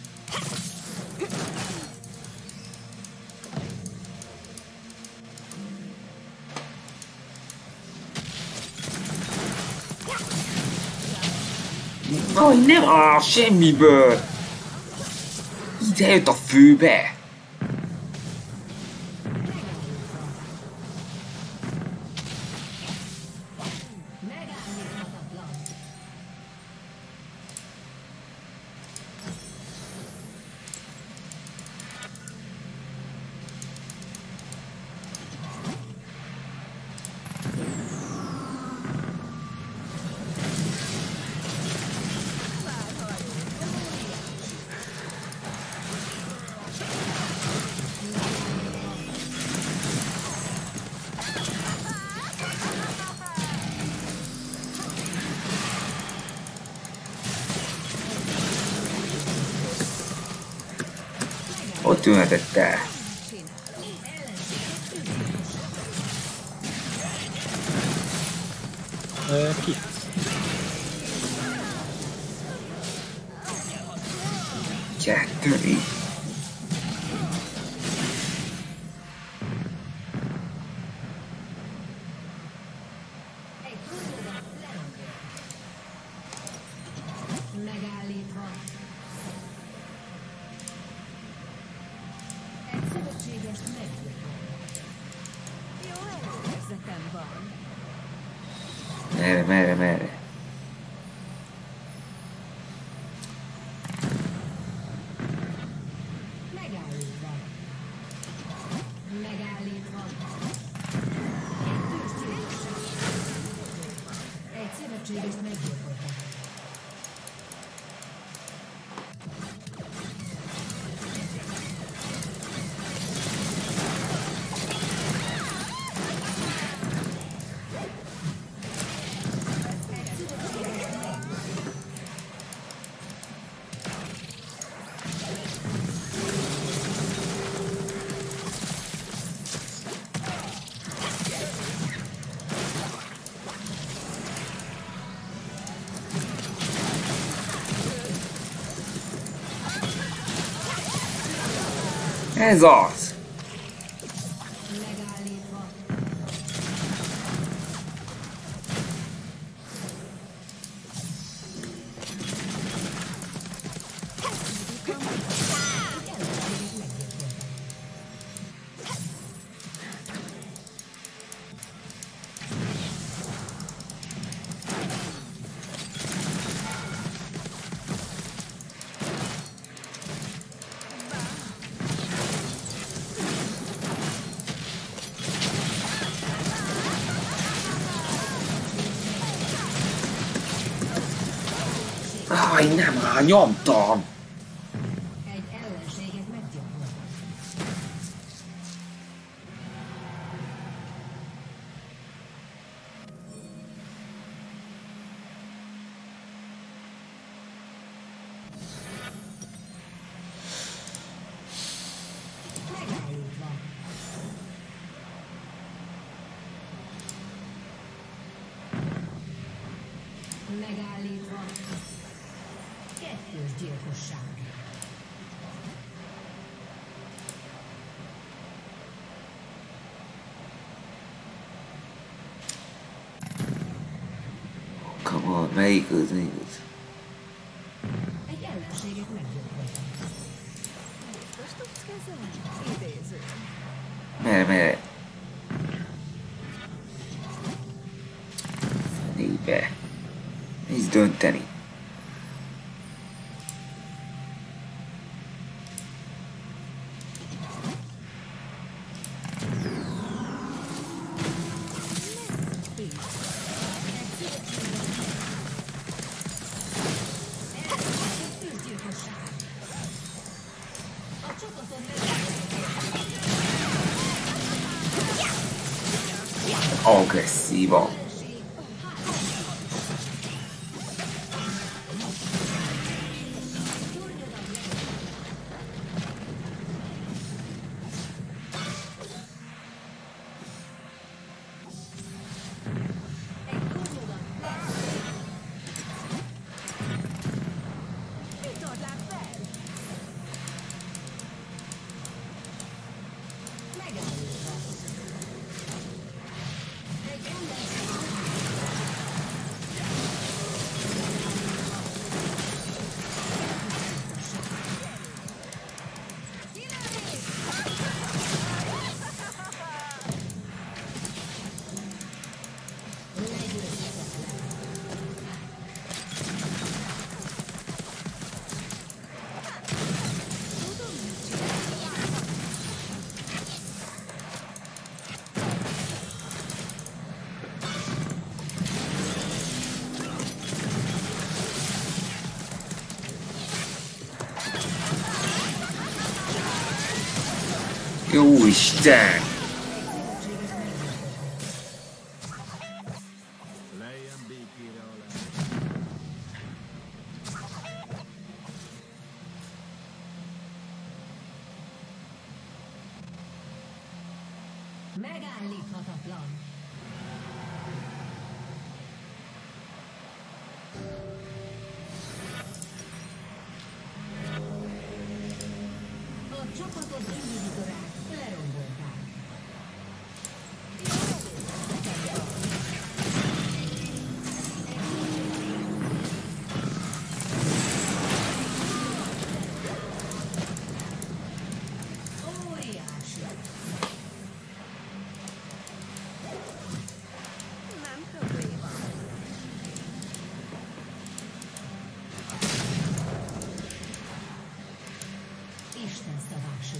Aj, nem áll semmiből! Ide jött a főbe! Megállíthatatlan. Ott tűnhetett el. Ki? Kettői. Egy túlódat lerombolt. Megállítva. Egy szövetségest meggyilkoltak. Jó előérzetem van. Merre? Megállítva. Megállítva. Kettős gyilkosság. Egy szövetségest meggyilkoltak. Ez az! Megállítva. Aj, nem áll, nyomtam! Egy ellenséget meggyilkoltak. Megállítva. Megállítva. Kettős gyilkosság. Come on, melyik az? Egy ellenséget meggyilkoltak. Biztos tudsz kezelni? Idéző. Merre? Fenébe. Nézd dönteni. Kettős gyilkosság. A csapaton Agresszívan. egy túlódat Jó Isten! Lejjen békére alá. Megállíthatatlan. A csapatod inhibitorát lerombolták. Óriási. Nem probléma. Isten szabású.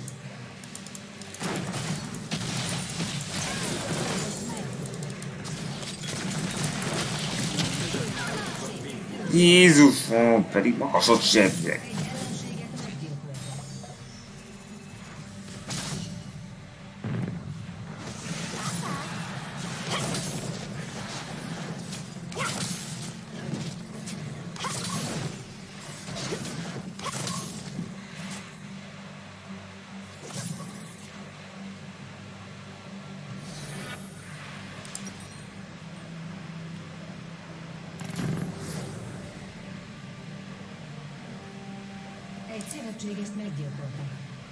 Jézusom, pedig magasot sebzek. Egy ellenséget meggyilkoltak. Egy szövetségest meggyilkoltak.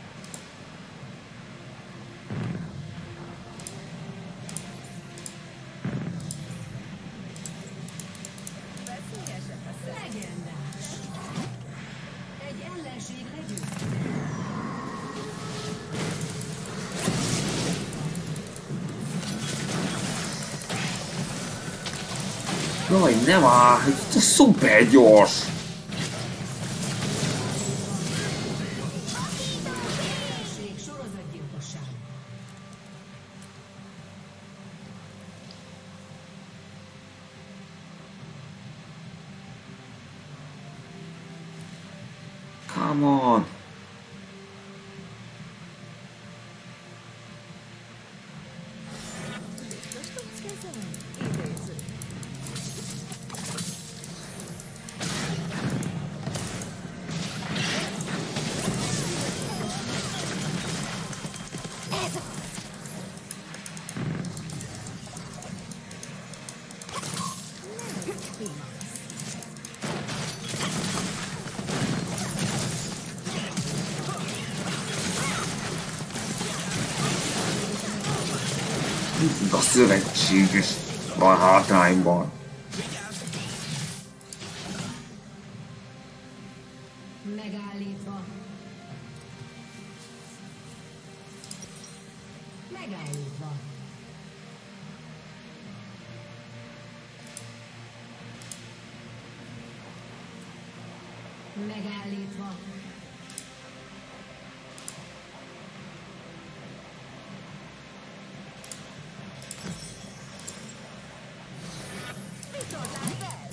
Veszélyesek a szem. Legendás. Egy ellenség legyőzte. Jaj, nem áll, ez szuper gyors. Ellenség sorozatgyilkosság. Come on. Biztos tudsz kezelni? Idéző. Ez az! Nem pimasz. A szövetséges van hátrányban. Megállítva. Megállítva. Megállítva. Vitorlás fel!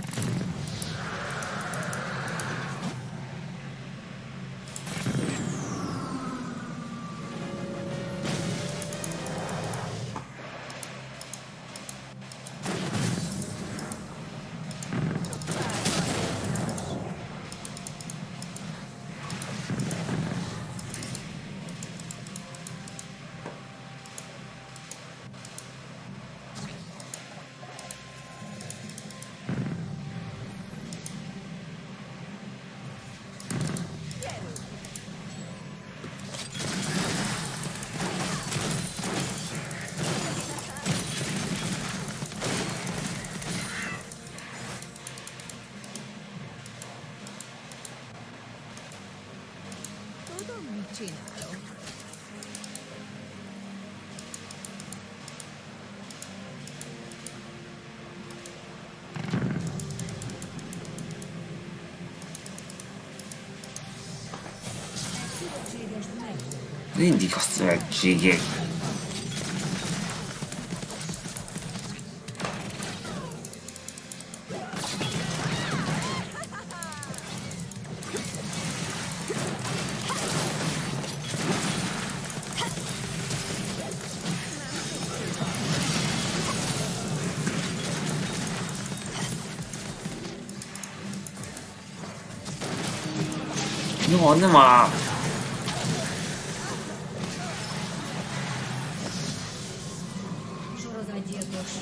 Tudom, mit csinálok. Szövetségest meggyilkoltak. Mindig a szövetségek. Jó, nem áll. Sorozatgyilkos.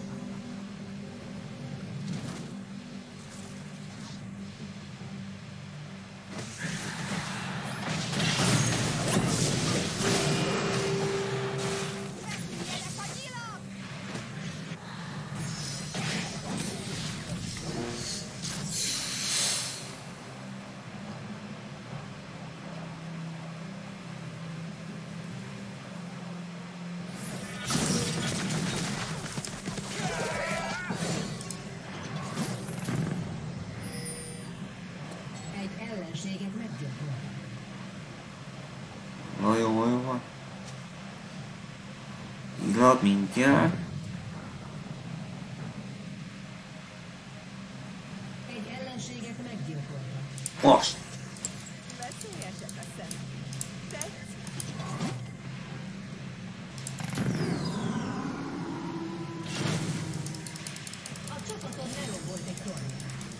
Egy ellenséget meggyilkoltak. Jó van. Illat mindjárt. Egy ellenséget meggyilkoltak. Most. Veszélyesek a szemek. Tetszik? A csapatod lerombolt egy tornyot.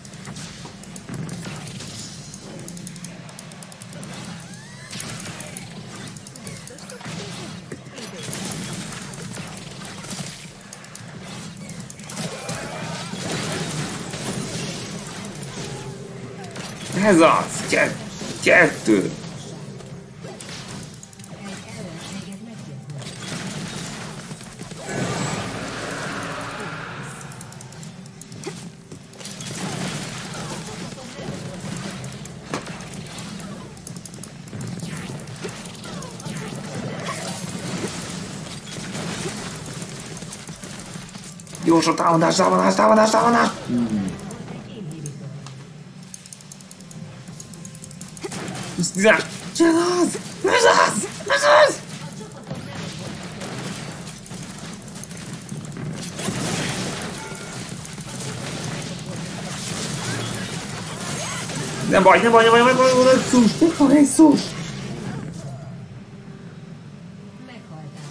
Ez az. Kettő. Egy ellenséget meggyilkoltak. Gyorsan támadás. Ez az. Nem baj, szus, szus. Meghaltál.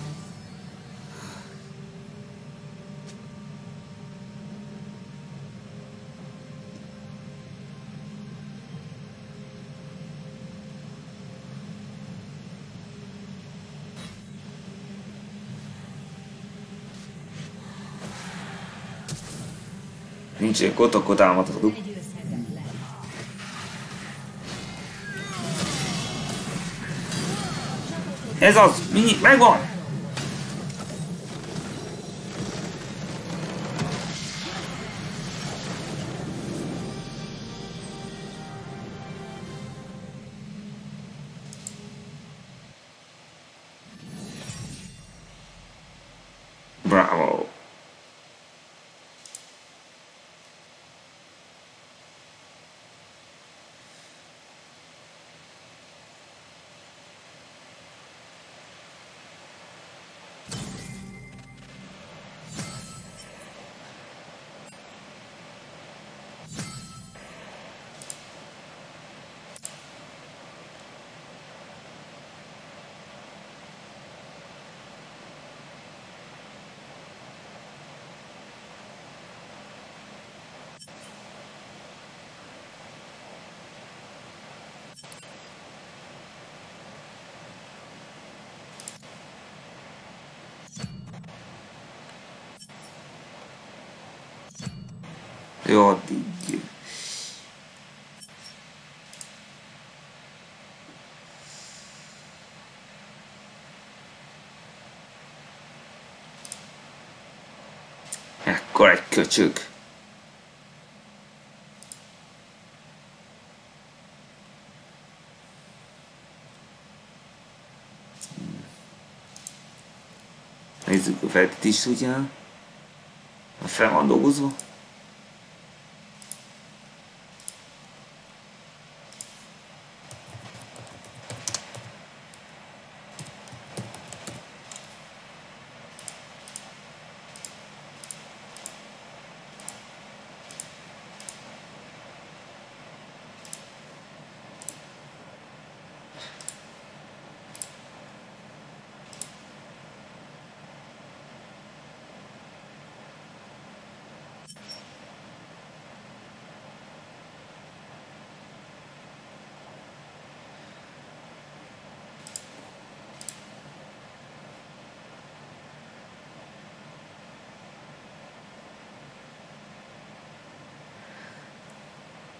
Nincs egy kotokkot támadhatunk. Legyőzhetetlen. Ez az, megvan! Bravo! Jó, addig. Ekkor egy köcsög. Nézzük a feltítést, ugye? Fel van dolgozva.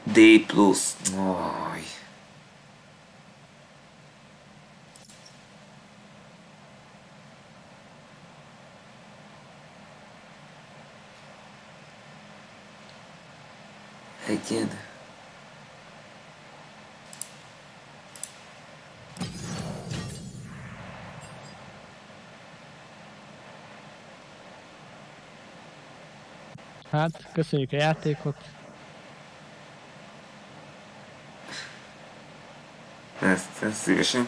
D+. Aj. Egyed. Hát, köszönjük a játékot. Ezt szívesen.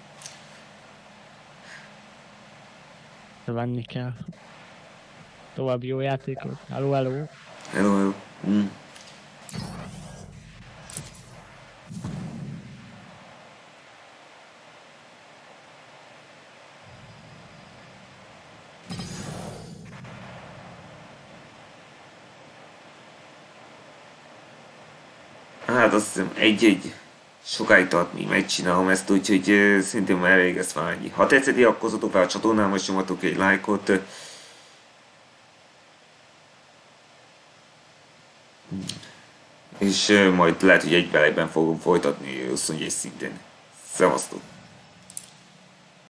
De venni kell. További jó játékot. Hello, hello. Hello, hello. Hát azt hiszem egy-egy sokáig tart, míg megcsinálom ezt, úgyhogy szintén már elég ez fájni. Ha tetszett, iratkozzatok fel a csatornámra, és nyomatok egy lájkot. És majd lehet, hogy egy belejben fogom folytatni 21 szintén. Szevasztok!